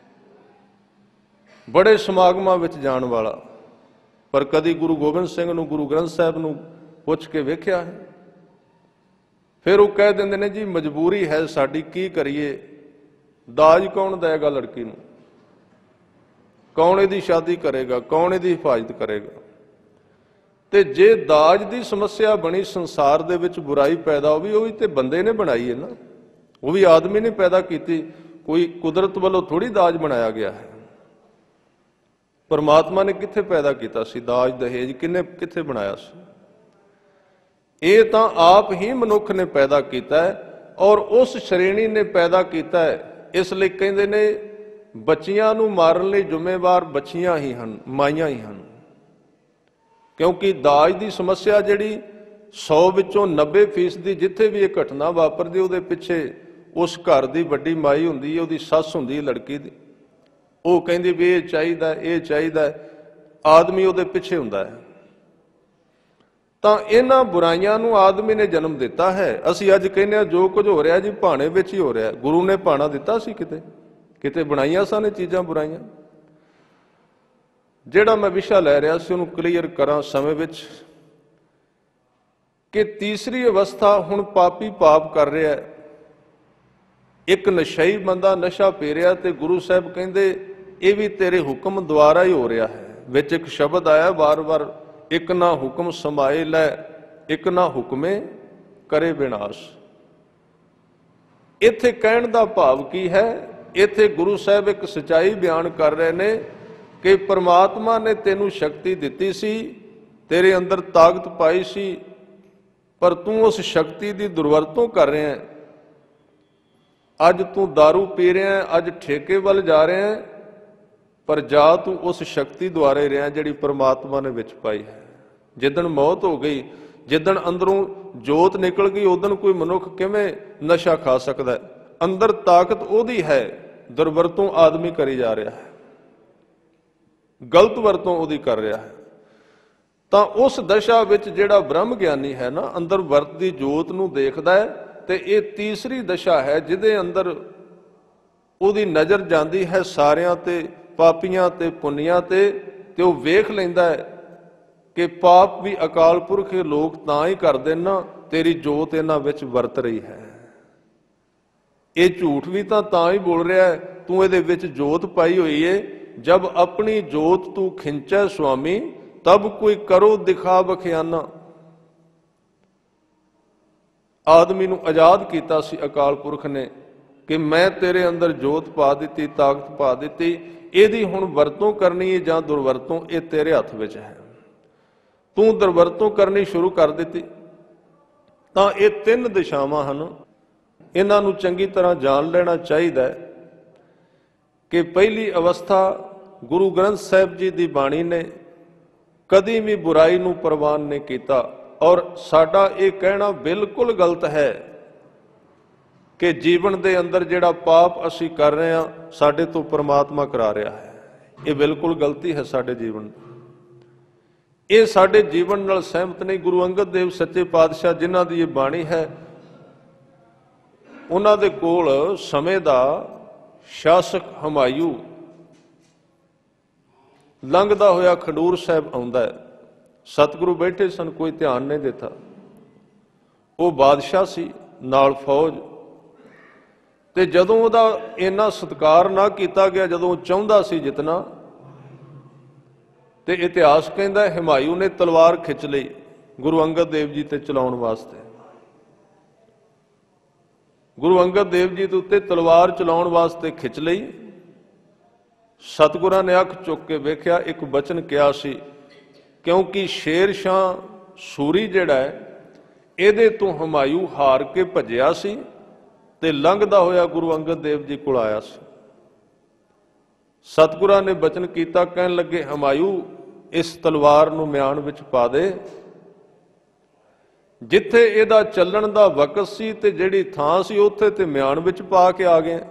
बड़े समागमां विच जाण वाला, पर कदी गुरु गोबिंद सिंह नूं गुरु ग्रंथ साहिब नूं पुछ के वेख्या है? फिर वो कह देंदे ने जी मजबूरी है साडी, की करिए, दाज कौन देगा लड़की नूं, कौन इहदी शादी करेगा, कौन इहदी हिफाजत करेगा। ते जे दाज की समस्या बनी संसार दे विच बुराई पैदा हो, वो भी तो बंदे ने बनाई है ना, वो भी आदमी ने पैदा की, कोई कुदरत वालों थोड़ी दाज बनाया गया है। परमात्मा ने कित्थे पैदा किया सी दाज दहेज, किन्ने कित्थे बनाया सी? ये तो आप ही मनुख ने पैदा किया है और उस श्रेणी ने पैदा किया है। इसलिए कहते ने ਬੱਚੀਆਂ ਨੂੰ ਮਾਰਨ ਲਈ ਜ਼ਿੰਮੇਵਾਰ ਬੱਚੀਆਂ ਹੀ ਹਨ, ਮਾਈਆਂ ਹੀ ਹਨ। ਕਿਉਂਕਿ ਦਾਜ ਦੀ ਸਮੱਸਿਆ ਜਿਹੜੀ ਸੌ ਵਿੱਚੋਂ ਨੱਬੇ ਫੀਸਦੀ ਜਿੱਥੇ ਵੀ ਇਹ ਘਟਨਾ ਵਾਪਰਦੀ ਉਹਦੇ ਪਿੱਛੇ ਉਸ ਘਰ ਦੀ ਵੱਡੀ ਮਾਈ ਹੁੰਦੀ ਹੈ, ਉਹਦੀ ਸੱਸ ਹੁੰਦੀ ਹੈ ਲੜਕੀ ਦੀ। ਉਹ ਕਹਿੰਦੀ ਵੀ ਇਹ ਚਾਹੀਦਾ, ਇਹ ਚਾਹੀਦਾ, ਆਦਮੀ ਉਹਦੇ ਪਿੱਛੇ ਹੁੰਦਾ ਹੈ। ਤਾਂ ਇਹਨਾਂ ਬੁਰਾਈਆਂ ਨੂੰ ਆਦਮੀ ਨੇ ਜਨਮ ਦਿੱਤਾ ਹੈ। ਅਸੀਂ ਅੱਜ ਕਹਿੰਦੇ ਹਾਂ ਜੋ ਕੁਝ ਹੋ ਰਿਹਾ ਜੀ ਭਾਣੇ ਵਿੱਚ ਹੀ ਹੋ ਰਿਹਾ। ਗੁਰੂ ਨੇ ਭਾਣਾ ਦਿੱਤਾ ਸੀ ਕਿਤੇ? ਕਿਤੇ ਬਣਾਈਆਂ ਸਨ ਇਹ ਚੀਜ਼ਾਂ ਬੁਰਾਈਆਂ? ਜਿਹੜਾ ਮੈਂ ਵਿਸ਼ਾ ਲੈ ਰਿਹਾ ਸੀ ਉਹਨੂੰ ਕਲੀਅਰ ਕਰਾਂ ਸਮੇਂ ਵਿੱਚ ਕਿ ਤੀਸਰੀ ਅਵਸਥਾ ਹੁਣ ਪਾਪੀ ਪਾਪ ਕਰ ਰਿਹਾ ਹੈ। ਇੱਕ ਨਸ਼ਈ ਬੰਦਾ ਨਸ਼ਾ ਪੀ ਰਿਹਾ ਤੇ ਗੁਰੂ ਸਾਹਿਬ ਕਹਿੰਦੇ ਇਹ ਵੀ ਤੇਰੇ ਹੁਕਮ ਦੁਆਰਾ ਹੀ ਹੋ ਰਿਹਾ ਹੈ। ਵਿੱਚ ਇੱਕ ਸ਼ਬਦ ਆਇਆ ਵਾਰ-ਵਾਰ, ਇੱਕ ਨਾ ਹੁਕਮ ਸਮਾਏ ਲੈ, ਇੱਕ ਨਾ ਹੁਕਮੇ ਕਰੇ ਵਿਨਾਸ਼। ਇੱਥੇ ਕਹਿਣ ਦਾ ਭਾਵ ਕੀ ਹੈ? ਇੱਥੇ ਗੁਰੂ ਸਾਹਿਬ ਇੱਕ ਸੱਚਾਈ ਬਿਆਨ ਕਰ ਰਹੇ ਨੇ ਕਿ ਪਰਮਾਤਮਾ ਨੇ ਤੈਨੂੰ ਸ਼ਕਤੀ ਦਿੱਤੀ ਸੀ, ਤੇਰੇ ਅੰਦਰ ਤਾਕਤ ਪਾਈ ਸੀ, ਪਰ ਤੂੰ ਉਸ ਸ਼ਕਤੀ ਦੀ ਦੁਰਵਰਤੋਂ ਕਰ ਰਿਹਾ ਹੈ। ਅੱਜ ਤੂੰ ਦਾਰੂ ਪੀ ਰਿਹਾ ਹੈ, ਅੱਜ ਠੇਕੇ ਵੱਲ ਜਾ ਰਿਹਾ ਹੈ, ਪਰ ਜਾ ਤੂੰ ਉਸ ਸ਼ਕਤੀ ਦੁਆਰੇ ਰਿਹਾ ਜਿਹੜੀ ਪਰਮਾਤਮਾ ਨੇ ਵਿੱਚ ਪਾਈ ਹੈ। ਜਿੱਦਣ ਮੌਤ ਹੋ ਗਈ, ਜਿੱਦਣ ਅੰਦਰੋਂ ਜੋਤ ਨਿਕਲ ਗਈ, ਉਦਣ ਕੋਈ ਮਨੁੱਖ ਕਿਵੇਂ ਨਸ਼ਾ ਖਾ ਸਕਦਾ ਹੈ? ਅੰਦਰ ਤਾਕਤ ਉਹਦੀ ਹੈ, ਦੁਰਵਰਤੋਂ ਆਦਮੀ ਕਰੀ ਜਾ ਰਿਹਾ ਹੈ, ਗਲਤ ਵਰਤੋਂ ਉਹਦੀ ਕਰ ਰਿਹਾ ਹੈ। ਤਾਂ ਉਸ ਦਸ਼ਾ ਵਿੱਚ ਜਿਹੜਾ ਬ੍ਰਹਮ ਗਿਆਨੀ ਹੈ ਨਾ, ਅੰਦਰ ਵਰਤਦੀ ਜੋਤ ਨੂੰ ਦੇਖਦਾ ਹੈ। ਤੇ ਇਹ ਤੀਸਰੀ ਦਸ਼ਾ ਹੈ ਜਿਹਦੇ ਅੰਦਰ ਉਹਦੀ ਨਜ਼ਰ ਜਾਂਦੀ ਹੈ ਸਾਰਿਆਂ ਤੇ, ਪਾਪੀਆਂ ਤੇ ਪੁੰਨੀਆਂ ਤੇ, ਤੇ ਉਹ ਵੇਖ ਲੈਂਦਾ ਹੈ ਕਿ ਪਾਪ ਵੀ ਅਕਾਲ ਪੁਰਖ ਲੋਕ ਤਾਂ ਹੀ ਕਰਦੇ ਨਾ, ਤੇਰੀ ਜੋਤ ਇਹਨਾਂ ਵਿੱਚ ਵਰਤ ਰਹੀ ਹੈ। ਇਹ ਝੂਠ ਵੀ ਤਾਂ ਤਾਂ ਹੀ ਬੋਲ ਰਿਹਾ ਹੈ, ਤੂੰ ਇਹਦੇ ਵਿੱਚ ਜੋਤ ਪਾਈ ਹੋਈ ਏ। ਜਬ ਆਪਣੀ ਜੋਤ ਤੂੰ ਖਿੰਚੈ ਸੁਆਮੀ, ਤਬ ਕੋਈ ਕਰੋ ਦਿਖਾ ਬਖਿਆਨਾ। ਆਦਮੀ ਨੂੰ ਆਜ਼ਾਦ ਕੀਤਾ ਸੀ ਅਕਾਲ ਪੁਰਖ ਨੇ ਕਿ ਮੈਂ ਤੇਰੇ ਅੰਦਰ ਜੋਤ ਪਾ ਦਿੱਤੀ, ਤਾਕਤ ਪਾ ਦਿੱਤੀ, ਇਹਦੀ ਹੁਣ ਵਰਤੋਂ ਕਰਨੀ ਹੈ ਜਾਂ ਦੁਰਵਰਤੋਂ, ਇਹ ਤੇਰੇ ਹੱਥ ਵਿੱਚ ਹੈ। ਤੂੰ ਦੁਰਵਰਤੋਂ ਕਰਨੀ ਸ਼ੁਰੂ ਕਰ ਦਿੱਤੀ। ਤਾਂ ਇਹ ਤਿੰਨ ਦਿਸ਼ਾਵਾਂ ਹਨ, ਇਹਨਾਂ ਨੂੰ ਚੰਗੀ ਤਰ੍ਹਾਂ ਜਾਣ ਲੈਣਾ ਚਾਹੀਦਾ ਹੈ ਕਿ ਪਹਿਲੀ ਅਵਸਥਾ ਗੁਰੂ ਗ੍ਰੰਥ ਸਾਹਿਬ ਜੀ ਦੀ ਬਾਣੀ ਨੇ ਕਦੀ ਵੀ ਬੁਰਾਈ ਨੂੰ ਪ੍ਰਵਾਨ ਨਹੀਂ ਕੀਤਾ। ਔਰ ਸਾਡਾ ਇਹ ਕਹਿਣਾ ਬਿਲਕੁਲ ਗਲਤ ਹੈ ਕਿ ਜੀਵਨ ਦੇ ਅੰਦਰ ਜਿਹੜਾ ਪਾਪ ਅਸੀਂ ਕਰ ਰਹੇ ਹਾਂ ਸਾਡੇ ਤੋਂ ਪਰਮਾਤਮਾ ਕਰਾ ਰਿਹਾ ਹੈ। ਇਹ ਬਿਲਕੁਲ ਗਲਤੀ ਹੈ ਸਾਡੇ ਜੀਵਨ ਦੀ। ਇਹ ਸਾਡੇ ਜੀਵਨ ਨਾਲ ਸਹਿਮਤ ਨਹੀਂ। ਗੁਰੂ ਅੰਗਦ ਦੇਵ ਸੱਚੇ ਪਾਤਸ਼ਾਹ ਜਿਨ੍ਹਾਂ ਦੀ ਇਹ ਬਾਣੀ ਹੈ, ਉਹਨਾਂ ਦੇ ਕੋਲ ਸਮੇਂ ਦਾ ਸ਼ਾਸਕ ਹਮਾਯੂ ਲੰਘਦਾ ਹੋਇਆ ਖਡੂਰ ਸਾਹਿਬ ਆਉਂਦਾ ਹੈ। ਸਤਿਗੁਰੂ ਬੈਠੇ ਸਨ, ਕੋਈ ਧਿਆਨ ਨਹੀਂ ਦਿੱਤਾ। ਉਹ ਬਾਦਸ਼ਾਹ ਸੀ, ਨਾਲ ਫੌਜ, ਤੇ ਜਦੋਂ ਉਹਦਾ ਇੰਨਾ ਸਤਿਕਾਰ ਨਾ ਕੀਤਾ ਗਿਆ, ਜਦੋਂ ਉਹ ਚਾਹੁੰਦਾ ਸੀ ਜਿੱਤਣਾ, ਤੇ ਇਤਿਹਾਸ ਕਹਿੰਦਾ ਹਮਾਯੂ ਨੇ ਤਲਵਾਰ ਖਿੱਚ ਲਈ ਗੁਰੂ ਅੰਗਦ ਦੇਵ ਜੀ ਤੇ ਚਲਾਉਣ ਵਾਸਤੇ। ਗੁਰੂ ਅੰਗਦ ਦੇਵ ਜੀ ਦੇ ਉੱਤੇ ਤਲਵਾਰ ਚਲਾਉਣ ਵਾਸਤੇ ਖਿੱਚ ਲਈ। ਸਤਿਗੁਰਾਂ ਨੇ ਅੱਖ ਚੁੱਕ ਕੇ ਵੇਖਿਆ, ਇੱਕ ਬਚਨ ਕਿਹਾ ਸੀ, ਕਿਉਂਕਿ ਸ਼ੇਰ ਸ਼ਾਹ ਸੂਰੀ ਜਿਹੜਾ ਹੈ ਇਹਦੇ ਤੋਂ ਹਮਾਯੂ ਹਾਰ ਕੇ ਭੱਜਿਆ ਸੀ ਤੇ ਲੰਘਦਾ ਹੋਇਆ ਗੁਰੂ ਅੰਗਦ ਦੇਵ ਜੀ ਕੋਲ ਆਇਆ ਸੀ। ਸਤਿਗੁਰਾਂ ਨੇ ਬਚਨ ਕੀਤਾ, ਕਹਿਣ ਲੱਗੇ ਹਮਾਯੂ ਇਸ ਤਲਵਾਰ ਨੂੰ ਮਿਆਨ ਵਿੱਚ ਪਾ ਦੇ। ਜਿੱਥੇ ਇਹਦਾ ਚੱਲਣ ਦਾ ਵਕਤ ਸੀ ਤੇ ਜਿਹੜੀ ਥਾਂ ਸੀ ਉੱਥੇ ਤੇ ਮਿਆਨ ਵਿੱਚ ਪਾ ਕੇ ਆ ਗਏ,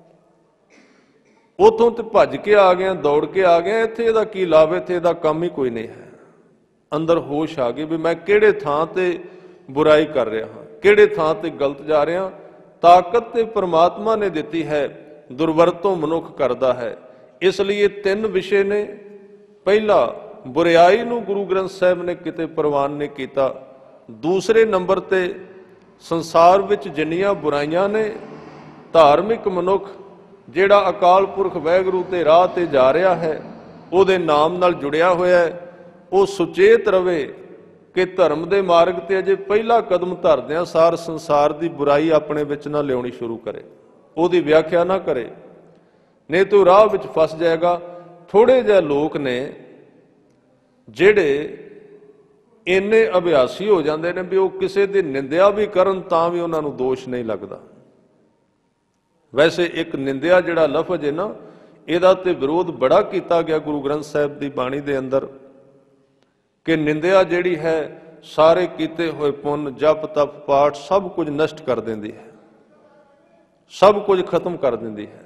ਉਥੋਂ ਤੇ ਭੱਜ ਕੇ ਆ ਗਏ, ਦੌੜ ਕੇ ਆ ਗਏ। ਇੱਥੇ ਇਹਦਾ ਕੀ ਲਾਭ? ਇੱਥੇ ਇਹਦਾ ਕੰਮ ਹੀ ਕੋਈ ਨਹੀਂ ਹੈ। ਅੰਦਰ ਹੋਸ਼ ਆ ਗਈ ਵੀ ਮੈਂ ਕਿਹੜੇ ਥਾਂ ਤੇ ਬੁਰਾਈ ਕਰ ਰਿਹਾ ਹਾਂ, ਕਿਹੜੇ ਥਾਂ ਤੇ ਗਲਤ ਜਾ ਰਿਹਾ। ਤਾਕਤ ਤੇ ਪਰਮਾਤਮਾ ਨੇ ਦਿੱਤੀ ਹੈ, ਦੁਰਵਰਤੋਂ ਮਨੁੱਖ ਕਰਦਾ ਹੈ। ਇਸ ਲਈ ਇਹ ਤਿੰਨ ਵਿਸ਼ੇ ਨੇ। ਪਹਿਲਾ, ਬੁਰਾਈ ਨੂੰ ਗੁਰੂ ਗ੍ਰੰਥ ਸਾਹਿਬ ਨੇ ਕਿਤੇ ਪ੍ਰਵਾਨ ਨਹੀਂ ਕੀਤਾ। ਦੂਸਰੇ ਨੰਬਰ ਤੇ ਸੰਸਾਰ ਵਿੱਚ ਜਿੰਨੀਆਂ ਬੁਰਾਈਆਂ ਨੇ, ਧਾਰਮਿਕ ਮਨੁੱਖ ਜਿਹੜਾ ਅਕਾਲ ਪੁਰਖ ਵਾਹਿਗੁਰੂ ਤੇ ਰਾਹ ਤੇ ਜਾ ਰਿਹਾ ਹੈ, ਉਹਦੇ ਨਾਮ ਨਾਲ ਜੁੜਿਆ ਹੋਇਆ ਹੈ, ਉਹ ਸੁਚੇਤ ਰਵੇ ਕਿ ਧਰਮ ਦੇ ਮਾਰਗ ਤੇ ਅਜੇ ਪਹਿਲਾ ਕਦਮ ਧਰਦਿਆਂ ਸਾਰ ਸੰਸਾਰ ਦੀ ਬੁਰਾਈ ਆਪਣੇ ਵਿੱਚ ਨਾ ਲਿਆਉਣੀ ਸ਼ੁਰੂ ਕਰੇ, ਉਹਦੀ ਵਿਆਖਿਆ ਨਾ ਕਰੇ, ਨਹੀਂ ਤਾਂ ਰਾਹ ਵਿੱਚ ਫਸ ਜਾਏਗਾ। ਥੋੜੇ ਜਿਹੇ ਲੋਕ ਨੇ ਜਿਹੜੇ ਇੰਨੇ ਅਭਿਆਸੀ ਹੋ ਜਾਂਦੇ ਨੇ ਵੀ ਉਹ ਕਿਸੇ ਦੀ ਨਿੰਦਿਆ ਵੀ ਕਰਨ ਤਾਂ ਵੀ ਉਹਨਾਂ ਨੂੰ ਦੋਸ਼ ਨਹੀਂ ਲੱਗਦਾ। ਵੈਸੇ ਇੱਕ ਨਿੰਦਿਆ ਜਿਹੜਾ ਲਫ਼ਜ਼ ਹੈ ਨਾ, ਇਹਦਾ ਤੇ ਵਿਰੋਧ ਬੜਾ ਕੀਤਾ ਗਿਆ ਗੁਰੂ ਗ੍ਰੰਥ ਸਾਹਿਬ ਦੀ ਬਾਣੀ ਦੇ ਅੰਦਰ ਕਿ ਨਿੰਦਿਆ ਜਿਹੜੀ ਹੈ ਸਾਰੇ ਕੀਤੇ ਹੋਏ ਪੁੰਨ ਜਪ ਤਪ ਪਾਠ ਸਭ ਕੁਝ ਨਸ਼ਟ ਕਰ ਦਿੰਦੀ ਹੈ, ਸਭ ਕੁਝ ਖਤਮ ਕਰ ਦਿੰਦੀ ਹੈ।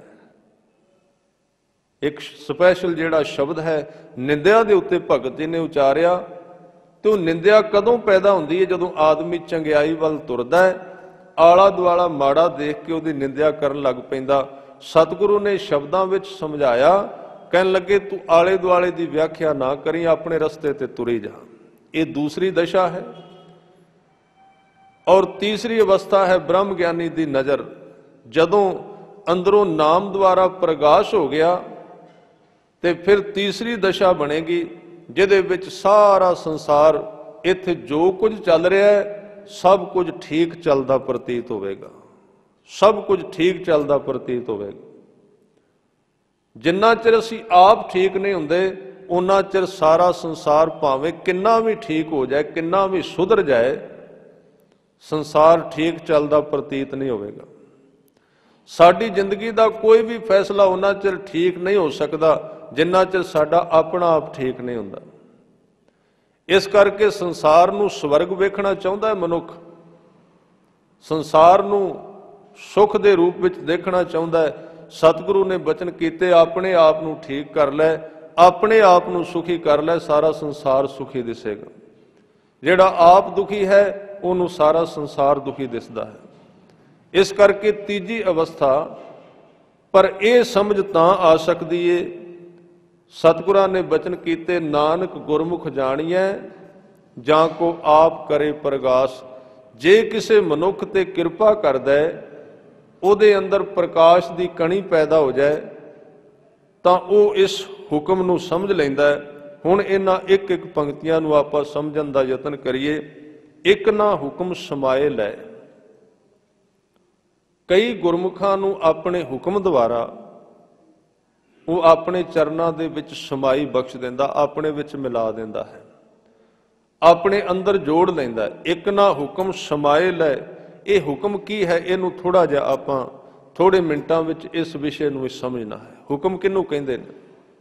ਇੱਕ ਸਪੈਸ਼ਲ ਜਿਹੜਾ ਸ਼ਬਦ ਹੈ ਨਿੰਦਿਆ ਦੇ ਉੱਤੇ ਭਗਤ ਜੀ ਨੇ ਉਚਾਰਿਆ। ਤੇ ਉਹ ਨਿੰਦਿਆ ਕਦੋਂ ਪੈਦਾ ਹੁੰਦੀ ਹੈ? ਜਦੋਂ ਆਦਮੀ ਚੰਗਿਆਈ ਵੱਲ ਤੁਰਦਾ ਹੈ, ਆਲਾ ਦੁਆਲਾ ਮਾੜਾ ਦੇਖ ਕੇ ਉਹਦੀ ਨਿੰਦਿਆ ਕਰਨ ਲੱਗ ਪੈਂਦਾ। ਸਤਿਗੁਰੂ ਨੇ ਸ਼ਬਦਾਂ ਵਿੱਚ ਸਮਝਾਇਆ, ਕਹਿਣ ਲੱਗੇ ਤੂੰ ਆਲੇ ਦੁਆਲੇ ਦੀ ਵਿਆਖਿਆ ਨਾ ਕਰੀ, ਆਪਣੇ ਰਸਤੇ ਤੇ ਤੁਰੀ ਜਾ। ਇਹ ਦੂਸਰੀ ਦਸ਼ਾ ਹੈ। ਔਰ ਤੀਸਰੀ ਅਵਸਥਾ ਹੈ ਬ੍ਰਹਮ ਗਿਆਨੀ ਦੀ ਨਜ਼ਰ। ਜਦੋਂ ਅੰਦਰੋਂ ਨਾਮ ਦੁਆਰਾ ਪ੍ਰਗਾਸ਼ ਹੋ ਗਿਆ ਤੇ ਫਿਰ ਤੀਸਰੀ ਦਸ਼ਾ ਬਣੇਗੀ ਜਿਹਦੇ ਵਿੱਚ ਸਾਰਾ ਸੰਸਾਰ ਇੱਥੇ ਜੋ ਕੁਝ ਚੱਲ ਰਿਹਾ ਹੈ ਸਭ ਕੁਝ ਠੀਕ ਚੱਲਦਾ ਪ੍ਰਤੀਤ ਹੋਵੇਗਾ, ਸਭ ਕੁਝ ਠੀਕ ਚੱਲਦਾ ਪ੍ਰਤੀਤ ਹੋਵੇਗਾ। ਜਿੰਨਾ ਚਿਰ ਅਸੀਂ ਆਪ ਠੀਕ ਨਹੀਂ ਹੁੰਦੇ ਉਨਾ ਚਿਰ ਸਾਰਾ ਸੰਸਾਰ ਭਾਵੇਂ ਕਿੰਨਾ ਵੀ ਠੀਕ ਹੋ ਜਾਏ, ਕਿੰਨਾ ਵੀ ਸੁਧਰ ਜਾਏ, ਸੰਸਾਰ ਠੀਕ ਚੱਲਦਾ ਪ੍ਰਤੀਤ ਨਹੀਂ ਹੋਵੇਗਾ। ਸਾਡੀ ਜ਼ਿੰਦਗੀ ਦਾ ਕੋਈ ਵੀ ਫੈਸਲਾ ਉਨਾ ਚਿਰ ਠੀਕ ਨਹੀਂ ਹੋ ਸਕਦਾ ਜਿੰਨਾ ਚਿਰ ਸਾਡਾ ਆਪਣਾ ਆਪ ਠੀਕ ਨਹੀਂ ਹੁੰਦਾ। ਇਸ ਕਰਕੇ ਸੰਸਾਰ ਨੂੰ ਸਵਰਗ ਵੇਖਣਾ ਚਾਹੁੰਦਾ ਹੈ ਮਨੁੱਖ, ਸੰਸਾਰ ਨੂੰ ਸੁੱਖ ਦੇ ਰੂਪ ਵਿੱਚ ਦੇਖਣਾ ਚਾਹੁੰਦਾ ਹੈ। ਸਤਿਗੁਰੂ ਨੇ ਬਚਨ ਕੀਤੇ, ਆਪਣੇ ਆਪ ਨੂੰ ਠੀਕ ਕਰ ਲੈ, ਆਪਣੇ ਆਪ ਨੂੰ ਸੁਖੀ ਕਰ ਲੈ, ਸਾਰਾ ਸੰਸਾਰ ਸੁਖੀ ਦਿਸੇਗਾ। ਜਿਹੜਾ ਆਪ ਦੁਖੀ ਹੈ ਉਹਨੂੰ ਸਾਰਾ ਸੰਸਾਰ ਦੁਖੀ ਦਿਸਦਾ ਹੈ। ਇਸ ਕਰਕੇ ਤੀਜੀ ਅਵਸਥਾ ਪਰ ਇਹ ਸਮਝ ਤਾਂ ਆ ਸਕਦੀ ਏ, ਸਤਿਗੁਰਾਂ ਨੇ ਬਚਨ ਕੀਤੇ ਨਾਨਕ ਗੁਰਮੁਖ ਜਾਣੀਐ ਜਾਂ ਕੋ ਆਪ ਕਰੇ ਪ੍ਰਗਾਸ। ਜੇ ਕਿਸੇ ਮਨੁੱਖ ਤੇ ਕਿਰਪਾ ਕਰਦਾ ਹੈ, ਉਹਦੇ ਅੰਦਰ ਪ੍ਰਕਾਸ਼ ਦੀ ਕਣੀ ਪੈਦਾ ਹੋ ਜਾਏ ਤਾਂ ਉਹ ਇਸ ਹੁਕਮ ਨੂੰ ਸਮਝ ਲੈਂਦਾ ਹੈ। ਹੁਣ ਇਹਨਾਂ ਇੱਕ ਇੱਕ ਪੰਕਤੀਆਂ ਨੂੰ ਆਪਾਂ ਸਮਝਣ ਦਾ ਯਤਨ ਕਰੀਏ। ਇੱਕ ਨਾ ਹੁਕਮ ਸਮਾਏ ਲੈ। ਕਈ ਗੁਰਮੁਖਾਂ ਨੂੰ ਆਪਣੇ ਹੁਕਮ ਦੁਆਰਾ ਉਹ ਆਪਣੇ ਚਰਨਾਂ ਦੇ ਵਿੱਚ ਸਮਾਈ ਬਖਸ਼ ਦਿੰਦਾ, ਆਪਣੇ ਵਿੱਚ ਮਿਲਾ ਦਿੰਦਾ ਹੈ, ਆਪਣੇ ਅੰਦਰ ਜੋੜ ਲੈਂਦਾ। ਇੱਕ ਨਾ ਹੁਕਮ ਸਮਾਏ ਲੈ। ਇਹ ਹੁਕਮ ਕੀ ਹੈ? ਇਹਨੂੰ ਥੋੜਾ ਜਿਹਾ ਆਪਾਂ ਥੋੜੇ ਮਿੰਟਾਂ ਵਿੱਚ ਇਸ ਵਿਸ਼ੇ ਨੂੰ ਸਮਝਣਾ ਹੈ। ਹੁਕਮ ਕਿਹਨੂੰ ਕਹਿੰਦੇ ਨੇ?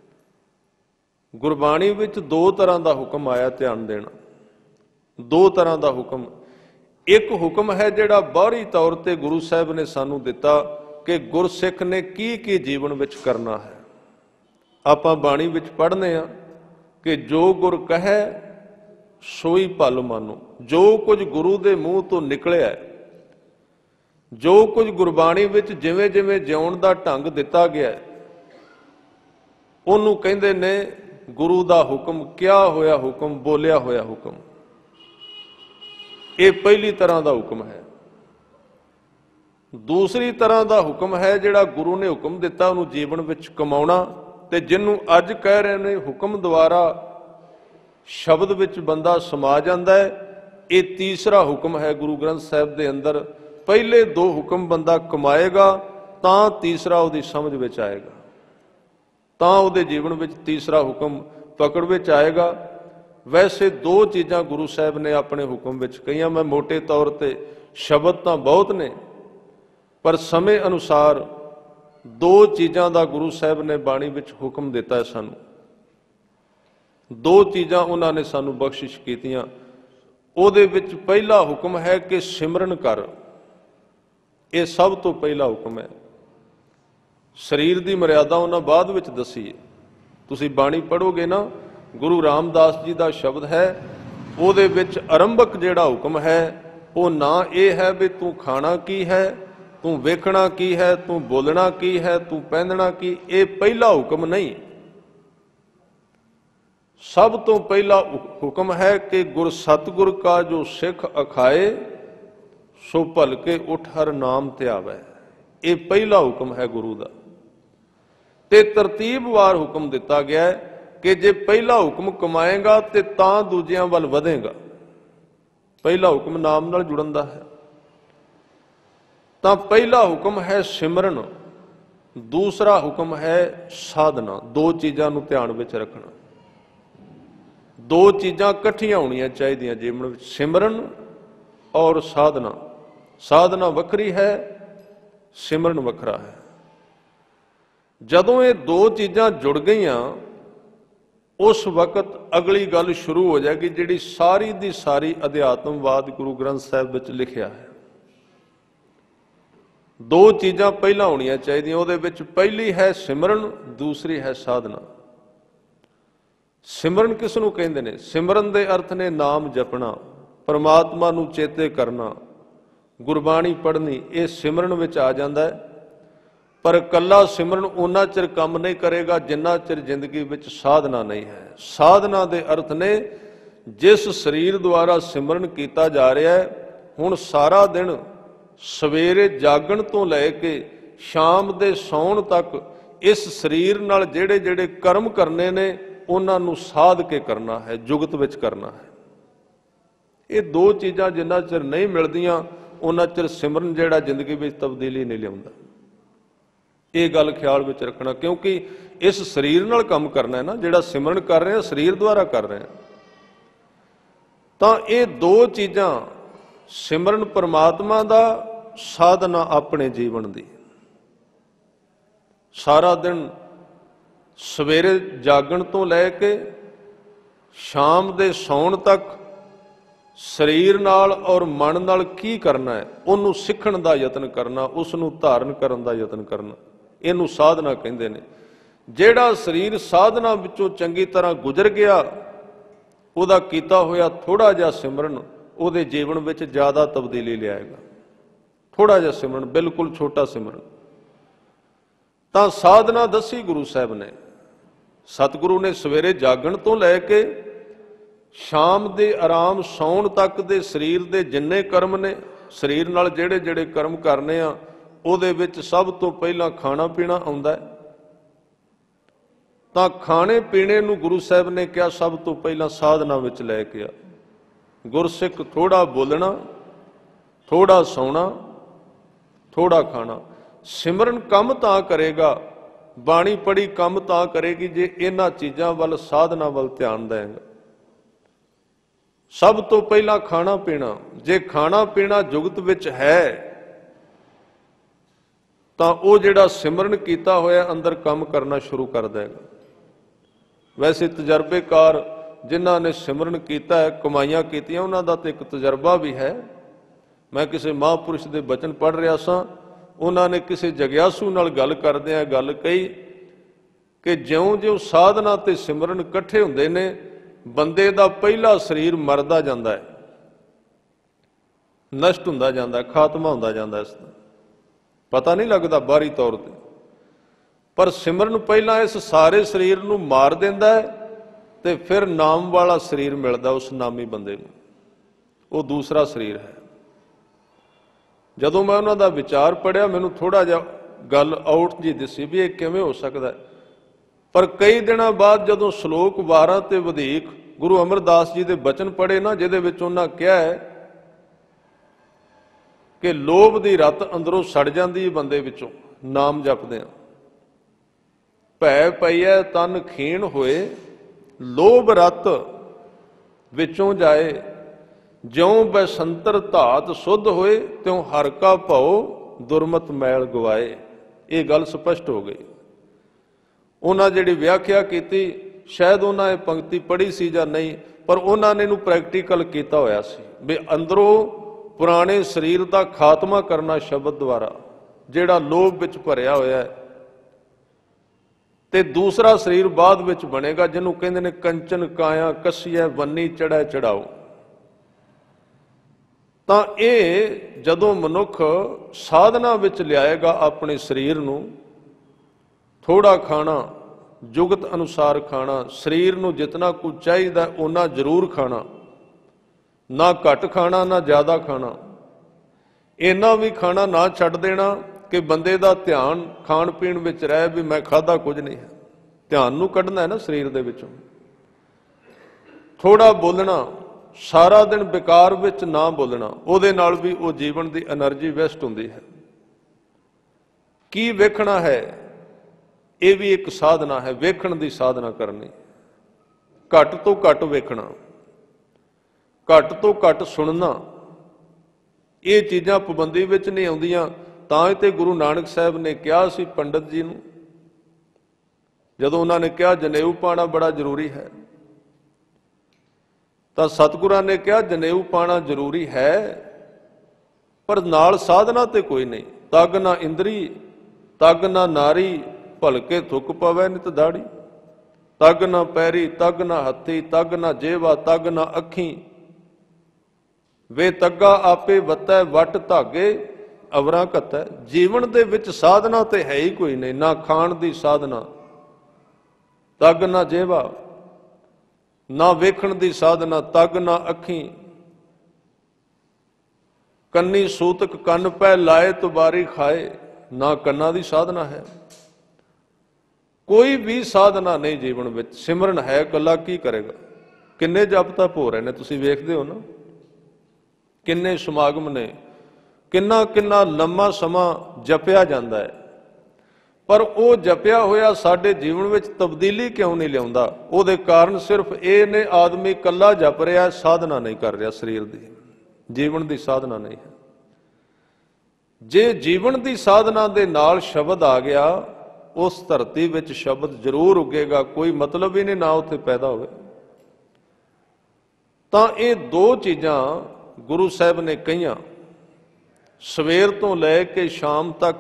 ਗੁਰਬਾਣੀ ਵਿੱਚ ਦੋ ਤਰ੍ਹਾਂ ਦਾ ਹੁਕਮ ਆਇਆ, ਧਿਆਨ ਦੇਣਾ। ਦੋ ਤਰ੍ਹਾਂ ਦਾ ਹੁਕਮ। ਇੱਕ ਹੁਕਮ ਹੈ ਜਿਹੜਾ ਬਾਹਰੀ ਤੌਰ ਤੇ ਗੁਰੂ ਸਾਹਿਬ ਨੇ ਸਾਨੂੰ ਦਿੱਤਾ ਕਿ ਗੁਰਸਿੱਖ ਨੇ ਕੀ ਕੀ ਜੀਵਨ ਵਿੱਚ ਕਰਨਾ ਹੈ। ਆਪਾਂ ਬਾਣੀ ਵਿੱਚ ਪੜ੍ਹਨੇ ਆ ਕਿ ਜੋ ਗੁਰ ਕਹੈ ਸੋਈ ਭਲ ਮਾਨੋ। ਜੋ ਕੁਝ ਗੁਰੂ ਦੇ ਮੂੰਹ ਤੋਂ ਨਿਕਲਿਆ, ਜੋ ਕੁਝ ਗੁਰਬਾਣੀ ਵਿੱਚ ਜਿਵੇਂ ਜਿਵੇਂ ਜਿਉਣ ਦਾ ਢੰਗ ਦਿੱਤਾ ਗਿਆ, ਉਹਨੂੰ ਕਹਿੰਦੇ ਨੇ ਗੁਰੂ ਦਾ ਹੁਕਮ, ਕਿਹਾ ਹੋਇਆ ਹੁਕਮ, ਬੋਲਿਆ ਹੋਇਆ ਹੁਕਮ। ਇਹ ਪਹਿਲੀ ਤਰ੍ਹਾਂ ਦਾ ਹੁਕਮ ਹੈ। ਦੂਸਰੀ ਤਰ੍ਹਾਂ ਦਾ ਹੁਕਮ ਹੈ ਜਿਹੜਾ ਗੁਰੂ ਨੇ ਹੁਕਮ ਦਿੱਤਾ ਉਹਨੂੰ ਜੀਵਨ ਵਿੱਚ ਕਮਾਉਣਾ, ਤੇ ਜਿਹਨੂੰ ਅੱਜ ਕਹਿ ਰਹੇ ਨੇ ਹੁਕਮ ਦੁਆਰਾ ਸ਼ਬਦ ਵਿੱਚ ਬੰਦਾ ਸਮਾ ਜਾਂਦਾ ਹੈ। ਇਹ ਤੀਸਰਾ ਹੁਕਮ ਹੈ ਗੁਰੂ ਗ੍ਰੰਥ ਸਾਹਿਬ ਦੇ ਅੰਦਰ। ਪਹਿਲੇ ਦੋ ਹੁਕਮ ਬੰਦਾ ਕਮਾਏਗਾ ਤਾਂ ਤੀਸਰਾ ਉਹਦੀ ਸਮਝ ਵਿੱਚ ਆਏਗਾ, ਤਾਂ ਉਹਦੇ ਜੀਵਨ ਵਿੱਚ ਤੀਸਰਾ ਹੁਕਮ ਪਕੜ ਵਿੱਚ ਆਏਗਾ। ਵੈਸੇ ਦੋ ਚੀਜ਼ਾਂ ਗੁਰੂ ਸਾਹਿਬ ਨੇ ਆਪਣੇ ਹੁਕਮ ਵਿੱਚ ਕਹੀਆਂ। ਮੈਂ ਮੋਟੇ ਤੌਰ ਤੇ, ਸ਼ਬਦ ਤਾਂ ਬਹੁਤ ਨੇ ਪਰ ਸਮੇਂ ਅਨੁਸਾਰ ਦੋ ਚੀਜ਼ਾਂ ਦਾ ਗੁਰੂ ਸਾਹਿਬ ਨੇ ਬਾਣੀ ਵਿੱਚ ਹੁਕਮ ਦਿੱਤਾ ਹੈ ਸਾਨੂੰ। ਦੋ ਚੀਜ਼ਾਂ ਉਹਨਾਂ ਨੇ ਸਾਨੂੰ ਬਖਸ਼ਿਸ਼ ਕੀਤੀਆਂ। ਉਹਦੇ ਵਿੱਚ ਪਹਿਲਾ ਹੁਕਮ ਹੈ ਕਿ ਸਿਮਰਨ ਕਰ। ਇਹ ਸਭ ਤੋਂ ਪਹਿਲਾ ਹੁਕਮ ਹੈ। ਸਰੀਰ ਦੀ ਮਰਿਆਦਾ ਉਹਨਾਂ ਬਾਅਦ ਵਿੱਚ ਦੱਸੀ ਹੈ। ਤੁਸੀਂ ਬਾਣੀ ਪੜ੍ਹੋਗੇ ਨਾ, ਗੁਰੂ ਰਾਮਦਾਸ ਜੀ ਦਾ ਸ਼ਬਦ ਹੈ, ਉਹਦੇ ਵਿੱਚ ਆਰੰਭਕ ਜਿਹੜਾ ਹੁਕਮ ਹੈ ਉਹ ਨਾ ਇਹ ਹੈ ਵੀ ਤੂੰ ਖਾਣਾ ਕੀ ਹੈ, ਤੂੰ ਵੇਖਣਾ ਕੀ ਹੈ, ਤੂੰ ਬੋਲਣਾ ਕੀ ਹੈ, ਤੂੰ ਪਹਿਨਣਾ ਕੀ। ਇਹ ਪਹਿਲਾ ਹੁਕਮ ਨਹੀਂ। ਸਭ ਤੋਂ ਪਹਿਲਾ ਹੁਕਮ ਹੈ ਕਿ ਗੁਰ ਸਤਿਗੁਰ ਕਾ ਜੋ ਸਿੱਖ ਅਖਾਏ ਸੋ ਭਲਕੇ ਉਠ ਹਰ ਨਾਮ ਧਿਆਵੈ। ਇਹ ਪਹਿਲਾ ਹੁਕਮ ਹੈ ਗੁਰੂ ਦਾ। ਤੇ ਤਰਤੀਬਵਾਰ ਹੁਕਮ ਦਿੱਤਾ ਗਿਆ ਹੈ ਕਿ ਜੇ ਪਹਿਲਾ ਹੁਕਮ ਕਮਾਏਗਾ ਤੇ ਤਾਂ ਦੂਜਿਆਂ ਵੱਲ ਵਧੇਗਾ। ਪਹਿਲਾ ਹੁਕਮ ਨਾਮ ਨਾਲ ਜੁੜਨ ਦਾ ਹੈ। ਤਾਂ ਪਹਿਲਾ ਹੁਕਮ ਹੈ ਸਿਮਰਨ, ਦੂਸਰਾ ਹੁਕਮ ਹੈ ਸਾਧਨਾ। ਦੋ ਚੀਜ਼ਾਂ ਨੂੰ ਧਿਆਨ ਵਿੱਚ ਰੱਖਣਾ। ਦੋ ਚੀਜ਼ਾਂ ਇਕੱਠੀਆਂ ਹੋਣੀਆਂ ਚਾਹੀਦੀਆਂ ਜੀਵਨ ਵਿੱਚ, ਸਿਮਰਨ ਔਰ ਸਾਧਨਾ। ਸਾਧਨਾ ਵੱਖਰੀ ਹੈ, ਸਿਮਰਨ ਵੱਖਰਾ ਹੈ। ਜਦੋਂ ਇਹ ਦੋ ਚੀਜ਼ਾਂ ਜੁੜ ਗਈਆਂ ਉਸ ਵਕਤ ਅਗਲੀ ਗੱਲ ਸ਼ੁਰੂ ਹੋ ਜਾਏਗੀ ਜਿਹੜੀ ਸਾਰੀ ਦੀ ਸਾਰੀ ਅਧਿਆਤਮਵਾਦ ਗੁਰੂ ਗ੍ਰੰਥ ਸਾਹਿਬ ਵਿੱਚ ਲਿਖਿਆ ਹੈ। ਦੋ ਚੀਜ਼ਾਂ ਪਹਿਲਾਂ ਹੋਣੀਆਂ ਚਾਹੀਦੀਆਂ। ਉਹਦੇ ਵਿੱਚ ਪਹਿਲੀ ਹੈ ਸਿਮਰਨ, ਦੂਸਰੀ ਹੈ ਸਾਧਨਾ। ਸਿਮਰਨ ਕਿਸ ਨੂੰ ਕਹਿੰਦੇ ਨੇ? ਸਿਮਰਨ ਦੇ ਅਰਥ ਨੇ ਨਾਮ ਜਪਣਾ, ਪਰਮਾਤਮਾ ਨੂੰ ਚੇਤੇ ਕਰਨਾ, ਗੁਰਬਾਣੀ ਪੜ੍ਹਨੀ। ਇਹ ਸਿਮਰਨ ਵਿੱਚ ਆ ਜਾਂਦਾ ਹੈ। ਪਰ ਇਕੱਲਾ ਸਿਮਰਨ ਉਹਨਾਂ ਚਿਰ ਕੰਮ ਨਹੀਂ ਕਰੇਗਾ ਜਿੰਨਾ ਚਿਰ ਜ਼ਿੰਦਗੀ ਵਿੱਚ ਸਾਧਨਾ ਨਹੀਂ ਹੈ। ਸਾਧਨਾ ਦੇ ਅਰਥ ਨੇ ਜਿਸ ਸਰੀਰ ਦੁਆਰਾ ਸਿਮਰਨ ਕੀਤਾ ਜਾ ਰਿਹਾ ਹੈ, ਹੁਣ ਸਾਰਾ ਦਿਨ ਸਵੇਰੇ ਜਾਗਣ ਤੋਂ ਲੈ ਕੇ ਸ਼ਾਮ ਦੇ ਸੌਣ ਤੱਕ ਇਸ ਸਰੀਰ ਨਾਲ ਜਿਹੜੇ ਜਿਹੜੇ ਕਰਮ ਕਰਨੇ ਨੇ ਉਹਨਾਂ ਨੂੰ ਸਾਧ ਕੇ ਕਰਨਾ ਹੈ, ਜੁਗਤ ਵਿੱਚ ਕਰਨਾ ਹੈ। ਇਹ ਦੋ ਚੀਜ਼ਾਂ ਜਿੰਨਾ ਚਿਰ ਨਹੀਂ ਮਿਲਦੀਆਂ ਉਹਨਾਂ ਚਿਰ ਸਿਮਰਨ ਜਿਹੜਾ ਜ਼ਿੰਦਗੀ ਵਿੱਚ ਤਬਦੀਲੀ ਨਹੀਂ ਲਿਆਉਂਦਾ। ਇਹ ਗੱਲ ਖਿਆਲ ਵਿੱਚ ਰੱਖਣਾ, ਕਿਉਂਕਿ ਇਸ ਸਰੀਰ ਨਾਲ ਕੰਮ ਕਰਨਾ ਹੈ ਨਾ, ਜਿਹੜਾ ਸਿਮਰਨ ਕਰ ਰਹੇ ਹਾਂ ਸਰੀਰ ਦੁਆਰਾ ਕਰ ਰਹੇ ਹਾਂ। ਤਾਂ ਇਹ ਦੋ ਚੀਜ਼ਾਂ, ਸਿਮਰਨ ਪਰਮਾਤਮਾ ਦਾ, ਸਾਧਨਾ ਆਪਣੇ ਜੀਵਨ ਦੀ। ਸਾਰਾ ਦਿਨ ਸਵੇਰੇ ਜਾਗਣ ਤੋਂ ਲੈ ਕੇ ਸ਼ਾਮ ਦੇ ਸੌਣ ਤੱਕ ਸਰੀਰ ਨਾਲ ਔਰ ਮਨ ਨਾਲ ਕੀ ਕਰਨਾ ਹੈ ਉਹਨੂੰ ਸਿੱਖਣ ਦਾ ਯਤਨ ਕਰਨਾ, ਉਸ ਨੂੰ ਧਾਰਨ ਕਰਨ ਦਾ ਯਤਨ ਕਰਨਾ, ਇਹਨੂੰ ਸਾਧਨਾ ਕਹਿੰਦੇ ਨੇ। ਜਿਹੜਾ ਸਰੀਰ ਸਾਧਨਾ ਵਿੱਚੋਂ ਚੰਗੀ ਤਰ੍ਹਾਂ ਗੁਜ਼ਰ ਗਿਆ, ਉਹਦਾ ਕੀਤਾ ਹੋਇਆ ਥੋੜਾ ਜਿਹਾ ਸਿਮਰਨ ਉਹਦੇ ਜੀਵਨ ਵਿੱਚ ਜ਼ਿਆਦਾ ਤਬਦੀਲੀ ਲਿਆਏਗਾ। ਥੋੜਾ ਜਿਹਾ ਸਿਮਰਨ, ਬਿਲਕੁਲ ਛੋਟਾ ਸਿਮਰਨ। ਤਾਂ ਸਾਧਨਾ ਦੱਸੀ ਗੁਰੂ ਸਾਹਿਬ ਨੇ। ਸਤਿਗੁਰੂ ਨੇ ਸਵੇਰੇ ਜਾਗਣ ਤੋਂ ਲੈ ਕੇ ਸ਼ਾਮ ਦੇ ਆਰਾਮ ਸੌਣ ਤੱਕ ਦੇ ਸਰੀਰ ਦੇ ਜਿੰਨੇ ਕਰਮ ਨੇ, ਸਰੀਰ ਨਾਲ ਜਿਹੜੇ ਜਿਹੜੇ ਕਰਮ ਕਰਨੇ ਆ, ਉਹਦੇ ਵਿੱਚ ਸਭ ਤੋਂ ਪਹਿਲਾਂ ਖਾਣਾ ਪੀਣਾ ਆਉਂਦਾ ਹੈ। ਤਾਂ ਖਾਣੇ ਪੀਣੇ ਨੂੰ ਗੁਰੂ ਸਾਹਿਬ ਨੇ ਕਿਹਾ ਸਭ ਤੋਂ ਪਹਿਲਾਂ ਸਾਧਨਾ ਵਿੱਚ ਲੈ ਕੇ ਆ। ਗੁਰਸਿੱਖ ਥੋੜਾ ਬੋਲਣਾ, ਥੋੜਾ ਸੌਣਾ, ਥੋੜਾ ਖਾਣਾ। ਸਿਮਰਨ ਕੰਮ ਤਾਂ ਕਰੇਗਾ, ਬਾਣੀ ਪੜ੍ਹੀ ਕੰਮ ਤਾਂ ਕਰੇਗੀ ਜੇ ਇਹਨਾਂ ਚੀਜ਼ਾਂ ਵੱਲ, ਸਾਧਨਾ ਵੱਲ ਧਿਆਨ ਦੇਵੇਗਾ। ਸਭ ਤੋਂ ਪਹਿਲਾਂ ਖਾਣਾ ਪੀਣਾ। ਜੇ ਖਾਣਾ ਪੀਣਾ ਜੁਗਤ ਵਿੱਚ ਹੈ ਤਾਂ ਉਹ ਜਿਹੜਾ ਸਿਮਰਨ ਕੀਤਾ ਹੋਇਆ ਅੰਦਰ ਕੰਮ ਕਰਨਾ ਸ਼ੁਰੂ ਕਰ ਦੇਗਾ। ਵੈਸੇ ਤਜਰਬੇਕਾਰ ਜਿਨ੍ਹਾਂ ਨੇ ਸਿਮਰਨ ਕੀਤਾ ਹੈ, ਕਮਾਈਆਂ ਕੀਤੀਆਂ, ਉਹਨਾਂ ਦਾ ਤਾਂ ਇੱਕ ਤਜਰਬਾ ਵੀ ਹੈ। ਮੈਂ ਕਿਸੇ ਮਹਾਂਪੁਰਸ਼ ਦੇ ਬਚਨ ਪੜ੍ਹ ਰਿਹਾ ਸਾਂ, ਉਹਨਾਂ ਨੇ ਕਿਸੇ ਜਗਿਆਸੂ ਨਾਲ ਗੱਲ ਕਰਦਿਆਂ ਗੱਲ ਕਹੀ ਕਿ ਜਿਉਂ-ਜਿਉਂ ਸਾਧਨਾ ਤੇ ਸਿਮਰਨ ਇਕੱਠੇ ਹੁੰਦੇ ਨੇ, ਬੰਦੇ ਦਾ ਪਹਿਲਾ ਸਰੀਰ ਮਰਦਾ ਜਾਂਦਾ ਹੈ, ਨਸ਼ਟ ਹੁੰਦਾ ਜਾਂਦਾ, ਖਾਤਮਾ ਹੁੰਦਾ ਜਾਂਦਾ। ਇਸ ਦਾ ਪਤਾ ਨਹੀਂ ਲੱਗਦਾ ਬਾਹਰੀ ਤੌਰ ਤੇ, ਪਰ ਸਿਮਰਨ ਪਹਿਲਾਂ ਇਸ ਸਾਰੇ ਸਰੀਰ ਨੂੰ ਮਾਰ ਦਿੰਦਾ ਹੈ ਤੇ ਫਿਰ ਨਾਮ ਵਾਲਾ ਸਰੀਰ ਮਿਲਦਾ ਉਸ ਨਾਮੀ ਬੰਦੇ ਨੂੰ। ਉਹ ਦੂਸਰਾ ਸਰੀਰ ਹੈ। ਜਦੋਂ ਮੈਂ ਉਹਨਾਂ ਦਾ ਵਿਚਾਰ ਪੜ੍ਹਿਆ, ਮੈਨੂੰ ਥੋੜਾ ਜਿਹਾ ਗੱਲ ਆਊਟ ਜੀ ਦਿਸੀ ਵੀ ਇਹ ਕਿਵੇਂ ਹੋ ਸਕਦਾ। ਪਰ ਕਈ ਦਿਨਾਂ ਬਾਅਦ ਜਦੋਂ ਸ਼ਲੋਕ ਬਾਰਾਂ ਤੇ ਵਧੇਕ ਗੁਰੂ ਅਮਰਦਾਸ ਜੀ ਦੇ ਬਚਨ ਪੜ੍ਹੇ ਨਾ, ਜਿਹਦੇ ਵਿੱਚ ਉਹਨਾਂ ਕਿਹਾ ਹੈ ਕਿ ਲੋਭ ਦੀ ਰੱਤ ਅੰਦਰੋਂ ਸੜ ਜਾਂਦੀ ਹੈ ਬੰਦੇ ਵਿੱਚੋਂ ਨਾਮ ਜਪਦੇ ਆ। ਭੈ ਪਈਐ ਤਨ ਖੀਣ ਹੋਏ, ਲੋਭ ਰੱਤ ਵਿੱਚੋਂ ਜਾਏ, ਜਿਉਂ ਬੈਸੰਤਰ ਧਾਤ ਸੁੱਧ ਹੋਏ, ਤਿਉਂ ਹਰ ਕਾ ਭਉ ਦੁਰਮਤ ਮੈਲ ਗਵਾਏ। ਇਹ ਗੱਲ ਸਪਸ਼ਟ ਹੋ ਗਈ। ਉਹਨਾਂ ਜਿਹੜੀ ਵਿਆਖਿਆ ਕੀਤੀ, ਸ਼ਾਇਦ ਉਹਨਾਂ ਇਹ ਪੰਕਤੀ ਪੜ੍ਹੀ ਸੀ ਜਾਂ ਨਹੀਂ, ਪਰ ਉਹਨਾਂ ਨੇ ਇਹਨੂੰ ਪ੍ਰੈਕਟੀਕਲ ਕੀਤਾ ਹੋਇਆ ਸੀ ਵੀ ਅੰਦਰੋਂ ਪੁਰਾਣੇ ਸਰੀਰ ਦਾ ਖਾਤਮਾ ਕਰਨਾ ਸ਼ਬਦ ਦੁਆਰਾ, ਜਿਹੜਾ ਲੋਭ ਵਿੱਚ ਭਰਿਆ ਹੋਇਆ ਹੈ, ਤੇ ਦੂਸਰਾ ਸਰੀਰ ਬਾਅਦ ਵਿੱਚ ਬਣੇਗਾ ਜਿਹਨੂੰ ਕਹਿੰਦੇ ਨੇ ਕੰਚਨ ਕਾਇਆ ਕਸੀਐ ਵੰਨੀ ਚੜ੍ਹੈ ਚੜਾਓ। ਤਾਂ ਇਹ ਜਦੋਂ ਮਨੁੱਖ ਸਾਧਨਾ ਵਿੱਚ ਲਿਆਏਗਾ ਆਪਣੇ ਸਰੀਰ ਨੂੰ, ਥੋੜਾ ਖਾਣਾ, ਜੁਗਤ ਅਨੁਸਾਰ ਖਾਣਾ, ਸਰੀਰ ਨੂੰ ਜਿਤਨਾ ਕੁਝ ਚਾਹੀਦਾ ਉਹਨਾਂ ਜ਼ਰੂਰ ਖਾਣਾ, ਨਾ ਘੱਟ ਖਾਣਾ ਨਾ ਜ਼ਿਆਦਾ ਖਾਣਾ। ਇੰਨਾ ਵੀ ਖਾਣਾ ਨਾ ਛੱਡ ਦੇਣਾ ਕਿ ਬੰਦੇ ਦਾ ਧਿਆਨ ਖਾਣ ਪੀਣ ਵਿੱਚ ਰਹੇ ਵੀ ਮੈਂ ਖਾਧਾ ਕੁਝ ਨਹੀਂ ਹੈ। ਧਿਆਨ ਨੂੰ ਕੱਢਣਾ ਹੈ ਨਾ ਸਰੀਰ ਦੇ ਵਿੱਚੋਂ। ਥੋੜਾ ਬੋਲਣਾ, ਸਾਰਾ ਦਿਨ ਬੇਕਾਰ ਵਿੱਚ ਨਾ ਬੋਲਣਾ, ਉਹਦੇ ਨਾਲ ਵੀ ਉਹ ਜੀਵਨ ਦੀ એનર્ਜੀ ਵੇਸਟ ਹੁੰਦੀ ਹੈ। ਕੀ ਵੇਖਣਾ ਹੈ, ਇਹ ਵੀ ਇੱਕ ਸਾਧਨਾ ਹੈ। ਵੇਖਣ ਦੀ ਸਾਧਨਾ ਕਰਨੀ, ਘੱਟ ਤੋਂ ਘੱਟ ਵੇਖਣਾ, ਘੱਟ ਤੋਂ ਘੱਟ ਸੁਣਨਾ। ਇਹ ਚੀਜ਼ਾਂ ਪਾਬੰਦੀ ਵਿੱਚ ਨਹੀਂ ਆਉਂਦੀਆਂ। ਤਾਂ ਹੀ ਤੇ ਗੁਰੂ ਨਾਨਕ ਸਾਹਿਬ ਨੇ ਕਿਹਾ ਸੀ ਪੰਡਤ ਜੀ ਨੂੰ ਜਦੋਂ ਉਹਨਾਂ ਨੇ ਕਿਹਾ ਜਨੇਊ ਪਾਣਾ ਬੜਾ ਜ਼ਰੂਰੀ ਹੈ, ਤਾਂ ਸਤਿਗੁਰਾਂ ਨੇ ਕਿਹਾ ਜਨੇਊ ਪਾਣਾ ਜ਼ਰੂਰੀ ਹੈ, ਪਰ ਨਾਲ ਸਾਧਨਾ ਤੇ ਕੋਈ ਨਹੀਂ। ਤਗ ਨਾ ਇੰਦਰੀ ਤਗ ਨਾ ਨਾਰੀ, ਭਲਕੇ ਥੁੱਕ ਪਵੈ ਨਿਤ ਦਾੜੀ। ਤਗ ਨਾ ਪੈਰੀ ਤਗ ਨਾ ਹੱਥੀ, ਤਗ ਨਾ ਜੇਵਾ ਤਗ ਨਾ ਅੱਖੀ। ਵੇ ਤੱਗਾ ਆਪੇ ਵੱਤੈ ਵੱਟ ਧਾਗੇ, ਅਵਰਾਂ ਘੱਤੈ। ਜੀਵਨ ਦੇ ਵਿੱਚ ਸਾਧਨਾ ਤੇ ਹੈ ਹੀ ਕੋਈ ਨਹੀਂ, ਨਾ ਖਾਣ ਦੀ ਸਾਧਨਾ, ਤਗ ਨਾ ਜੇਵਾ, ਨਾ ਵੇਖਣ ਦੀ ਸਾਧਨਾ, ਤਗ ਨਾ ਅੱਖੀ। ਕੰਨੀ ਸੂਤਕ ਕੰਨ ਪੈ ਲਾਏ ਤੁਬਾਰੀ ਖਾਏ, ਨਾ ਕੰਨਾਂ ਦੀ ਸਾਧਨਾ ਹੈ। ਕੋਈ ਵੀ ਸਾਧਨਾ ਨਹੀਂ ਜੀਵਨ ਵਿੱਚ। ਸਿਮਰਨ ਹੈ ਇਕੱਲਾ, ਕੀ ਕਰੇਗਾ? ਕਿੰਨੇ ਜਪ ਤਪ ਹੋ ਰਹੇ ਨੇ, ਤੁਸੀਂ ਵੇਖਦੇ ਹੋ ਨਾ, ਕਿੰਨੇ ਸਮਾਗਮ ਨੇ, ਕਿੰਨਾ ਕਿੰਨਾ ਲੰਮਾ ਸਮਾਂ ਜਪਿਆ ਜਾਂਦਾ ਹੈ, ਪਰ ਉਹ ਜਪਿਆ ਹੋਇਆ ਸਾਡੇ ਜੀਵਨ ਵਿੱਚ ਤਬਦੀਲੀ ਕਿਉਂ ਨਹੀਂ ਲਿਆਉਂਦਾ? ਉਹਦੇ ਕਾਰਨ ਸਿਰਫ ਇਹ ਨੇ, ਆਦਮੀ ਇਕੱਲਾ ਜਪ ਰਿਹਾ, ਸਾਧਨਾ ਨਹੀਂ ਕਰ ਰਿਹਾ, ਸਰੀਰ ਦੀ ਜੀਵਨ ਦੀ ਸਾਧਨਾ ਨਹੀਂ ਹੈ। ਜੇ ਜੀਵਨ ਦੀ ਸਾਧਨਾ ਦੇ ਨਾਲ ਸ਼ਬਦ ਆ ਗਿਆ, ਉਸ ਧਰਤੀ ਵਿੱਚ ਸ਼ਬਦ ਜ਼ਰੂਰ ਉੱਗੇਗਾ, ਕੋਈ ਮਤਲਬ ਹੀ ਨਹੀਂ ਨਾ ਉੱਥੇ ਪੈਦਾ ਹੋਵੇ। ਤਾਂ ਇਹ ਦੋ ਚੀਜ਼ਾਂ ਗੁਰੂ ਸਾਹਿਬ ਨੇ ਕਹੀਆਂ, ਸਵੇਰ ਤੋਂ ਲੈ ਕੇ ਸ਼ਾਮ ਤੱਕ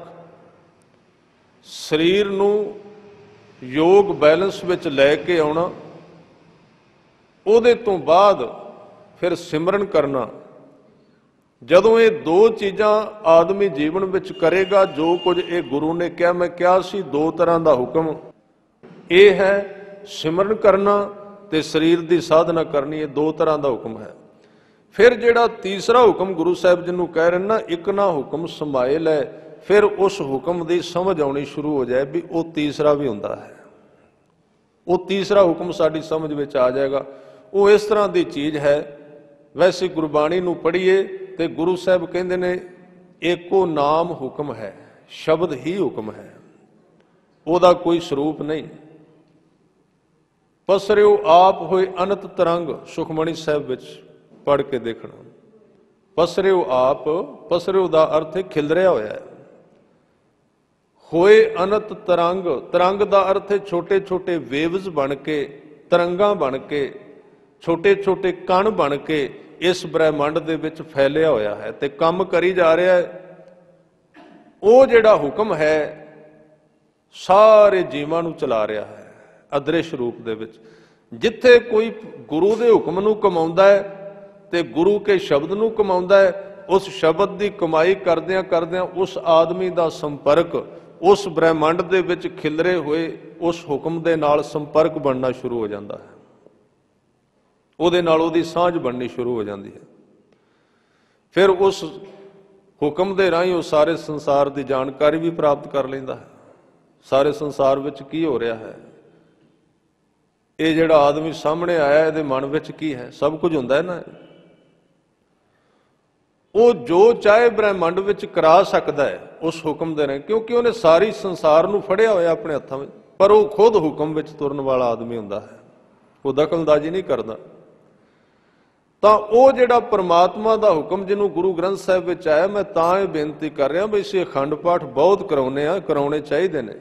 ਸਰੀਰ ਨੂੰ ਯੋਗ ਬੈਲੈਂਸ ਵਿੱਚ ਲੈ ਕੇ ਆਉਣਾ, ਉਹਦੇ ਤੋਂ ਬਾਅਦ ਫਿਰ ਸਿਮਰਨ ਕਰਨਾ। ਜਦੋਂ ਇਹ ਦੋ ਚੀਜ਼ਾਂ ਆਦਮੀ ਜੀਵਨ ਵਿੱਚ ਕਰੇਗਾ, ਜੋ ਕੁਝ ਇਹ ਗੁਰੂ ਨੇ ਕਿਹਾ, ਮੈਂ ਕਿਹਾ ਸੀ ਦੋ ਤਰ੍ਹਾਂ ਦਾ ਹੁਕਮ, ਇਹ ਹੈ ਸਿਮਰਨ ਕਰਨਾ ਤੇ ਸਰੀਰ ਦੀ ਸਾਧਨਾ ਕਰਨੀ, ਇਹ ਦੋ ਤਰ੍ਹਾਂ ਦਾ ਹੁਕਮ ਹੈ। ਫਿਰ ਜਿਹੜਾ ਤੀਸਰਾ ਹੁਕਮ ਗੁਰੂ ਸਾਹਿਬ ਜੀ ਨੂੰ ਕਹਿ ਰਹੇ ਨਾ, ਇੱਕ ਨਾ ਹੁਕਮ ਸਮਾਏ ਲੈ, ਫਿਰ ਉਸ ਹੁਕਮ ਦੀ ਸਮਝ ਆਉਣੀ ਸ਼ੁਰੂ ਹੋ ਜਾਏ ਵੀ ਉਹ ਤੀਸਰਾ ਵੀ ਹੁੰਦਾ ਹੈ। ਉਹ ਤੀਸਰਾ ਹੁਕਮ ਸਾਡੀ ਸਮਝ ਵਿੱਚ ਆ ਜਾਏਗਾ। ਉਹ ਇਸ ਤਰ੍ਹਾਂ ਦੀ ਚੀਜ਼ ਹੈ। ਵੈਸੇ ਗੁਰਬਾਣੀ ਨੂੰ ਪੜ੍ਹੀਏ ਤੇ ਗੁਰੂ ਸਾਹਿਬ ਕਹਿੰਦੇ ਨੇ ਏਕੋ ਨਾਮ ਹੁਕਮ ਹੈ, ਸ਼ਬਦ ਹੀ ਹੁਕਮ ਹੈ, ਉਹਦਾ ਕੋਈ ਸਰੂਪ ਨਹੀਂ। ਪਸਰਿਓ ਆਪ ਹੋਏ ਅਨੰਤ ਤਰੰਗ, ਸੁਖਮਣੀ ਸਾਹਿਬ ਵਿੱਚ ਪੜ੍ਹ ਕੇ ਦੇਖਣਾ। ਪਸਰਿਓ ਆਪ, ਪਸਰਿਓ ਦਾ ਅਰਥ ਹੈ ਖਿਲਰਿਆ ਹੋਇਆ ਹੈ। ਹੋਏ ਅਨੰਤ ਤਰੰਗ, ਤਰੰਗ ਦਾ ਅਰਥ ਹੈ ਛੋਟੇ ਛੋਟੇ ਵੇਵਜ਼ ਬਣ ਕੇ, ਤਰੰਗਾਂ ਬਣ ਕੇ, ਛੋਟੇ ਛੋਟੇ ਕਣ ਬਣ ਕੇ ਇਸ ਬ੍ਰਹਿਮੰਡ ਦੇ ਵਿੱਚ ਫੈਲਿਆ ਹੋਇਆ ਹੈ ਤੇ ਕੰਮ ਕਰੀ ਜਾ ਰਿਹਾ ਹੈ। ਉਹ ਜਿਹੜਾ ਹੁਕਮ ਹੈ ਸਾਰੇ ਜੀਵਾਂ ਨੂੰ ਚਲਾ ਰਿਹਾ ਹੈ ਅਦ੍ਰਿਸ਼ ਰੂਪ ਦੇ ਵਿੱਚ। ਜਿੱਥੇ ਕੋਈ ਗੁਰੂ ਦੇ ਹੁਕਮ ਨੂੰ ਕਮਾਉਂਦਾ ਹੈ ਤੇ ਗੁਰੂ ਕੇ ਸ਼ਬਦ ਨੂੰ ਕਮਾਉਂਦਾ ਹੈ, ਉਸ ਸ਼ਬਦ ਦੀ ਕਮਾਈ ਕਰਦਿਆਂ ਕਰਦਿਆਂ ਉਸ ਆਦਮੀ ਦਾ ਸੰਪਰਕ ਉਸ ਬ੍ਰਹਿਮੰਡ ਦੇ ਵਿੱਚ ਖਿਲਰੇ ਹੋਏ ਉਸ ਹੁਕਮ ਦੇ ਨਾਲ ਸੰਪਰਕ ਬਣਨਾ ਸ਼ੁਰੂ ਹੋ ਜਾਂਦਾ ਹੈ। ਉਹਦੇ ਨਾਲ ਉਹਦੀ ਸਾਂਝ ਬਣਨੀ ਸ਼ੁਰੂ ਹੋ ਜਾਂਦੀ ਹੈ। ਫਿਰ ਉਸ ਹੁਕਮ ਦੇ ਰਾਹੀਂ ਉਹ ਸਾਰੇ ਸੰਸਾਰ ਦੀ ਜਾਣਕਾਰੀ ਵੀ ਪ੍ਰਾਪਤ ਕਰ ਲੈਂਦਾ ਹੈ। ਸਾਰੇ ਸੰਸਾਰ ਵਿੱਚ ਕੀ ਹੋ ਰਿਹਾ ਹੈ, ਇਹ ਜਿਹੜਾ ਆਦਮੀ ਸਾਹਮਣੇ ਆਇਆ ਇਹਦੇ ਮਨ ਵਿੱਚ ਕੀ ਹੈ, ਸਭ ਕੁਝ ਹੁੰਦਾ ਹੈ ਨਾ। ਉਹ ਜੋ ਚਾਹੇ ਬ੍ਰਹਿਮੰਡ ਵਿੱਚ ਕਰਾ ਸਕਦਾ ਹੈ ਉਸ ਹੁਕਮ ਦੇ ਰਾਹੀਂ, ਕਿਉਂਕਿ ਉਹਨੇ ਸਾਰੀ ਸੰਸਾਰ ਨੂੰ ਫੜਿਆ ਹੋਇਆ ਆਪਣੇ ਹੱਥਾਂ ਵਿੱਚ। ਪਰ ਉਹ ਖੁਦ ਹੁਕਮ ਵਿੱਚ ਤੁਰਨ ਵਾਲਾ ਆਦਮੀ ਹੁੰਦਾ ਹੈ, ਉਹ ਦਖਲਅੰਦਾਜ਼ੀ ਨਹੀਂ ਕਰਦਾ। ਤਾਂ ਉਹ ਜਿਹੜਾ ਪਰਮਾਤਮਾ ਦਾ ਹੁਕਮ ਜਿਹਨੂੰ ਗੁਰੂ ਗ੍ਰੰਥ ਸਾਹਿਬ ਵਿੱਚ ਆਇਆ, ਮੈਂ ਤਾਂ ਇਹ ਬੇਨਤੀ ਕਰ ਰਿਹਾ ਵੀ ਅਸੀਂ ਅਖੰਡ ਪਾਠ ਬਹੁਤ ਕਰਾਉਂਦੇ ਆ, ਕਰਾਉਣੇ ਚਾਹੀਦੇ ਨੇ।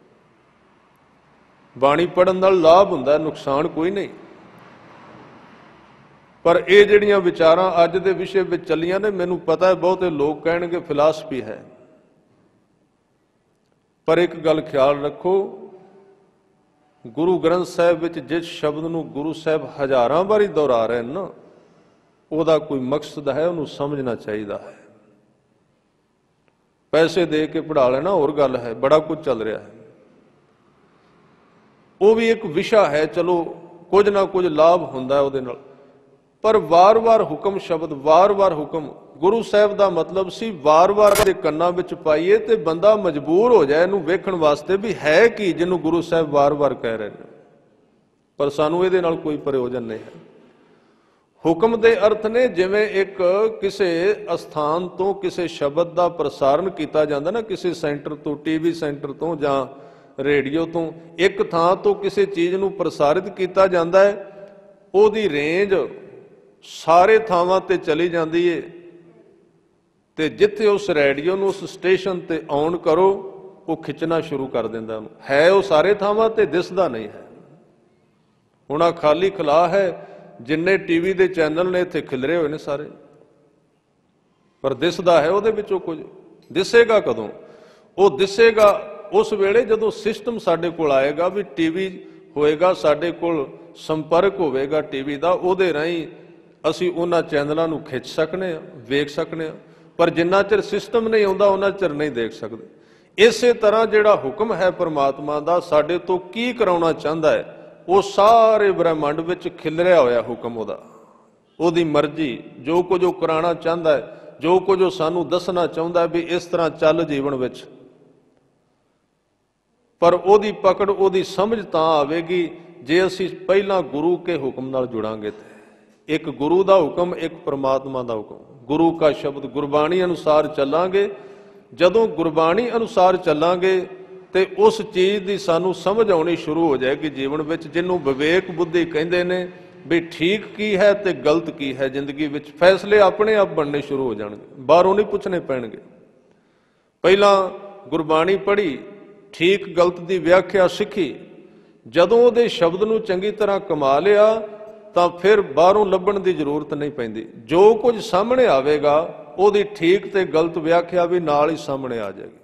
ਬਾਣੀ ਪੜ੍ਹਨ ਨਾਲ ਲਾਭ ਹੁੰਦਾ, ਨੁਕਸਾਨ ਕੋਈ ਨਹੀਂ। ਪਰ ਇਹ ਜਿਹੜੀਆਂ ਵਿਚਾਰਾਂ ਅੱਜ ਦੇ ਵਿਸ਼ੇ ਵਿੱਚ ਚੱਲੀਆਂ ਨੇ, ਮੈਨੂੰ ਪਤਾ ਹੈ ਬਹੁਤੇ ਲੋਕ ਕਹਿਣਗੇ ਫਿਲਾਸਫੀ ਹੈ, ਪਰ ਇੱਕ ਗੱਲ ਖਿਆਲ ਰੱਖੋ, ਗੁਰੂ ਗ੍ਰੰਥ ਸਾਹਿਬ ਵਿੱਚ ਜਿਸ ਸ਼ਬਦ ਨੂੰ ਗੁਰੂ ਸਾਹਿਬ ਹਜ਼ਾਰਾਂ ਵਾਰੀ ਦੁਹਰਾ ਰਹੇ ਨੇ ਨਾ, ਉਹਦਾ ਕੋਈ ਮਕਸਦ ਹੈ, ਉਹਨੂੰ ਸਮਝਣਾ ਚਾਹੀਦਾ ਹੈ। ਪੈਸੇ ਦੇ ਕੇ ਪੜ੍ਹਾ ਲੈਣਾ ਹੋਰ ਗੱਲ ਹੈ, ਬੜਾ ਕੁਝ ਚੱਲ ਰਿਹਾ ਹੈ, ਉਹ ਵੀ ਇੱਕ ਵਿਸ਼ਾ ਹੈ, ਚਲੋ ਕੁਝ ਨਾ ਕੁਝ ਲਾਭ ਹੁੰਦਾ ਉਹਦੇ ਨਾਲ। ਪਰ ਵਾਰ-ਵਾਰ ਹੁਕਮ ਸ਼ਬਦ, ਵਾਰ-ਵਾਰ ਹੁਕਮ, ਗੁਰੂ ਸਾਹਿਬ ਦਾ ਮਤਲਬ ਸੀ ਵਾਰ-ਵਾਰ ਦੇ ਕੰਨਾਂ ਵਿੱਚ ਪਾਈਏ ਤੇ ਬੰਦਾ ਮਜਬੂਰ ਹੋ ਜਾਏ ਇਹਨੂੰ ਵੇਖਣ ਵਾਸਤੇ ਵੀ ਹੈ ਕੀ ਜਿਹਨੂੰ ਗੁਰੂ ਸਾਹਿਬ ਵਾਰ-ਵਾਰ ਕਹਿ ਰਹੇ ਨੇ। ਪਰ ਸਾਨੂੰ ਇਹਦੇ ਨਾਲ ਕੋਈ ਪ੍ਰਯੋਜਨ ਨਹੀਂ ਹੈ। ਹੁਕਮ ਦੇ ਅਰਥ ਨੇ ਜਿਵੇਂ ਇੱਕ ਕਿਸੇ ਅਸਥਾਨ ਤੋਂ ਕਿਸੇ ਸ਼ਬਦ ਦਾ ਪ੍ਰਸਾਰਣ ਕੀਤਾ ਜਾਂਦਾ ਨਾ, ਕਿਸੇ ਸੈਂਟਰ ਤੋਂ, ਟੀਵੀ ਸੈਂਟਰ ਤੋਂ ਜਾਂ ਰੇਡੀਓ ਤੋਂ, ਇੱਕ ਥਾਂ ਤੋਂ ਕਿਸੇ ਚੀਜ਼ ਨੂੰ ਪ੍ਰਸਾਰਿਤ ਕੀਤਾ ਜਾਂਦਾ ਹੈ, ਉਹਦੀ ਰੇਂਜ ਸਾਰੇ ਥਾਵਾਂ ਤੇ ਚਲੀ ਜਾਂਦੀ ਏ ਤੇ ਜਿੱਥੇ ਉਸ ਰੇਡੀਓ ਨੂੰ ਉਸ ਸਟੇਸ਼ਨ ਤੇ ਔਨ ਕਰੋ ਉਹ ਖਿੱਚਣਾ ਸ਼ੁਰੂ ਕਰ ਦਿੰਦਾ ਉਹਨੂੰ। ਹੈ ਉਹ ਸਾਰੇ ਥਾਵਾਂ ਤੇ, ਦਿਸਦਾ ਨਹੀਂ ਹੈ। ਹੁਣ ਆ ਖਾਲੀ ਖਲਾ ਹੈ, ਜਿੰਨੇ ਟੀਵੀ ਦੇ ਚੈਨਲ ਨੇ ਇੱਥੇ ਖਿਲਰੇ ਹੋਏ ਨੇ ਸਾਰੇ, ਪਰ ਦਿਸਦਾ ਹੈ ਉਹਦੇ ਵਿੱਚੋਂ ਕੁਝ। ਦਿਸੇਗਾ ਕਦੋਂ? ਉਹ ਦਿਸੇਗਾ ਉਸ ਵੇਲੇ ਜਦੋਂ ਸਿਸਟਮ ਸਾਡੇ ਕੋਲ ਆਏਗਾ, ਵੀ ਟੀਵੀ ਹੋਏਗਾ, ਸਾਡੇ ਕੋਲ ਸੰਪਰਕ ਹੋਵੇਗਾ ਟੀਵੀ ਦਾ, ਉਹਦੇ ਰਾਹੀਂ ਅਸੀਂ ਉਹਨਾਂ ਚੈਨਲਾਂ ਨੂੰ ਖਿੱਚ ਸਕਨੇ ਆ, ਵੇਖ ਸਕਨੇ ਆ। ਪਰ ਜਿੰਨਾ ਚਿਰ ਸਿਸਟਮ ਨਹੀਂ ਆਉਂਦਾ ਉਹਨਾਂ ਚਿਰ ਨਹੀਂ ਦੇਖ ਸਕਦੇ। ਇਸੇ ਤਰ੍ਹਾਂ ਜਿਹੜਾ ਹੁਕਮ ਹੈ ਪਰਮਾਤਮਾ ਦਾ, ਸਾਡੇ ਤੋਂ ਕੀ ਕਰਾਉਣਾ ਚਾਹੁੰਦਾ ਹੈ, ਉਹ ਸਾਰੇ ਬ੍ਰਹਿਮੰਡ ਵਿੱਚ ਖਿਲਰਿਆ ਹੋਇਆ ਹੁਕਮ ਉਹਦਾ, ਉਹਦੀ ਮਰਜ਼ੀ, ਜੋ ਕੁਝ ਉਹ ਕਰਾਉਣਾ ਚਾਹੁੰਦਾ ਹੈ, ਜੋ ਕੁਝ ਉਹ ਸਾਨੂੰ ਦੱਸਣਾ ਚਾਹੁੰਦਾ ਵੀ ਇਸ ਤਰ੍ਹਾਂ ਚੱਲ ਜੀਵਨ ਵਿੱਚ। ਪਰ ਉਹਦੀ ਪਕੜ, ਉਹਦੀ ਸਮਝ ਤਾਂ ਆਵੇਗੀ ਜੇ ਅਸੀਂ ਪਹਿਲਾਂ ਗੁਰੂ ਕੇ ਹੁਕਮ ਨਾਲ ਜੁੜਾਂਗੇ। ਤੇ ਇੱਕ ਗੁਰੂ ਦਾ ਹੁਕਮ, ਇੱਕ ਪਰਮਾਤਮਾ ਦਾ ਹੁਕਮ, ਗੁਰੂ ਕਾ ਸ਼ਬਦ, ਗੁਰਬਾਣੀ ਅਨੁਸਾਰ ਚੱਲਾਂਗੇ। ਜਦੋਂ ਗੁਰਬਾਣੀ ਅਨੁਸਾਰ ਚੱਲਾਂਗੇ ਤੇ ਉਸ ਚੀਜ਼ ਦੀ ਸਾਨੂੰ ਸਮਝ ਆਉਣੀ ਸ਼ੁਰੂ ਹੋ ਜਾਏਗੀ ਜੀਵਨ ਵਿੱਚ, ਜਿਹਨੂੰ ਵਿਵੇਕ ਬੁੱਧੀ ਕਹਿੰਦੇ ਨੇ, ਵੀ ਠੀਕ ਕੀ ਹੈ ਤੇ ਗਲਤ ਕੀ ਹੈ। ਜ਼ਿੰਦਗੀ ਵਿੱਚ ਫੈਸਲੇ ਆਪਣੇ ਆਪ ਬਣਨੇ ਸ਼ੁਰੂ ਹੋ ਜਾਣਗੇ, ਬਾਹਰੋਂ ਨਹੀਂ ਪੁੱਛਣੇ ਪੈਣਗੇ। ਪਹਿਲਾਂ ਗੁਰਬਾਣੀ ਪੜ੍ਹੀ, ਠੀਕ ਗਲਤ ਦੀ ਵਿਆਖਿਆ ਸਿੱਖੀ, ਜਦੋਂ ਉਹਦੇ ਸ਼ਬਦ ਨੂੰ ਚੰਗੀ ਤਰ੍ਹਾਂ ਕਮਾ ਲਿਆ ਤਾਂ ਫਿਰ ਬਾਹਰੋਂ ਲੱਭਣ ਦੀ ਜ਼ਰੂਰਤ ਨਹੀਂ ਪੈਂਦੀ। ਜੋ ਕੁਝ ਸਾਹਮਣੇ ਆਵੇਗਾ ਉਹਦੀ ਠੀਕ ਤੇ ਗਲਤ ਵਿਆਖਿਆ ਵੀ ਨਾਲ ਹੀ ਸਾਹਮਣੇ ਆ ਜਾਏਗੀ।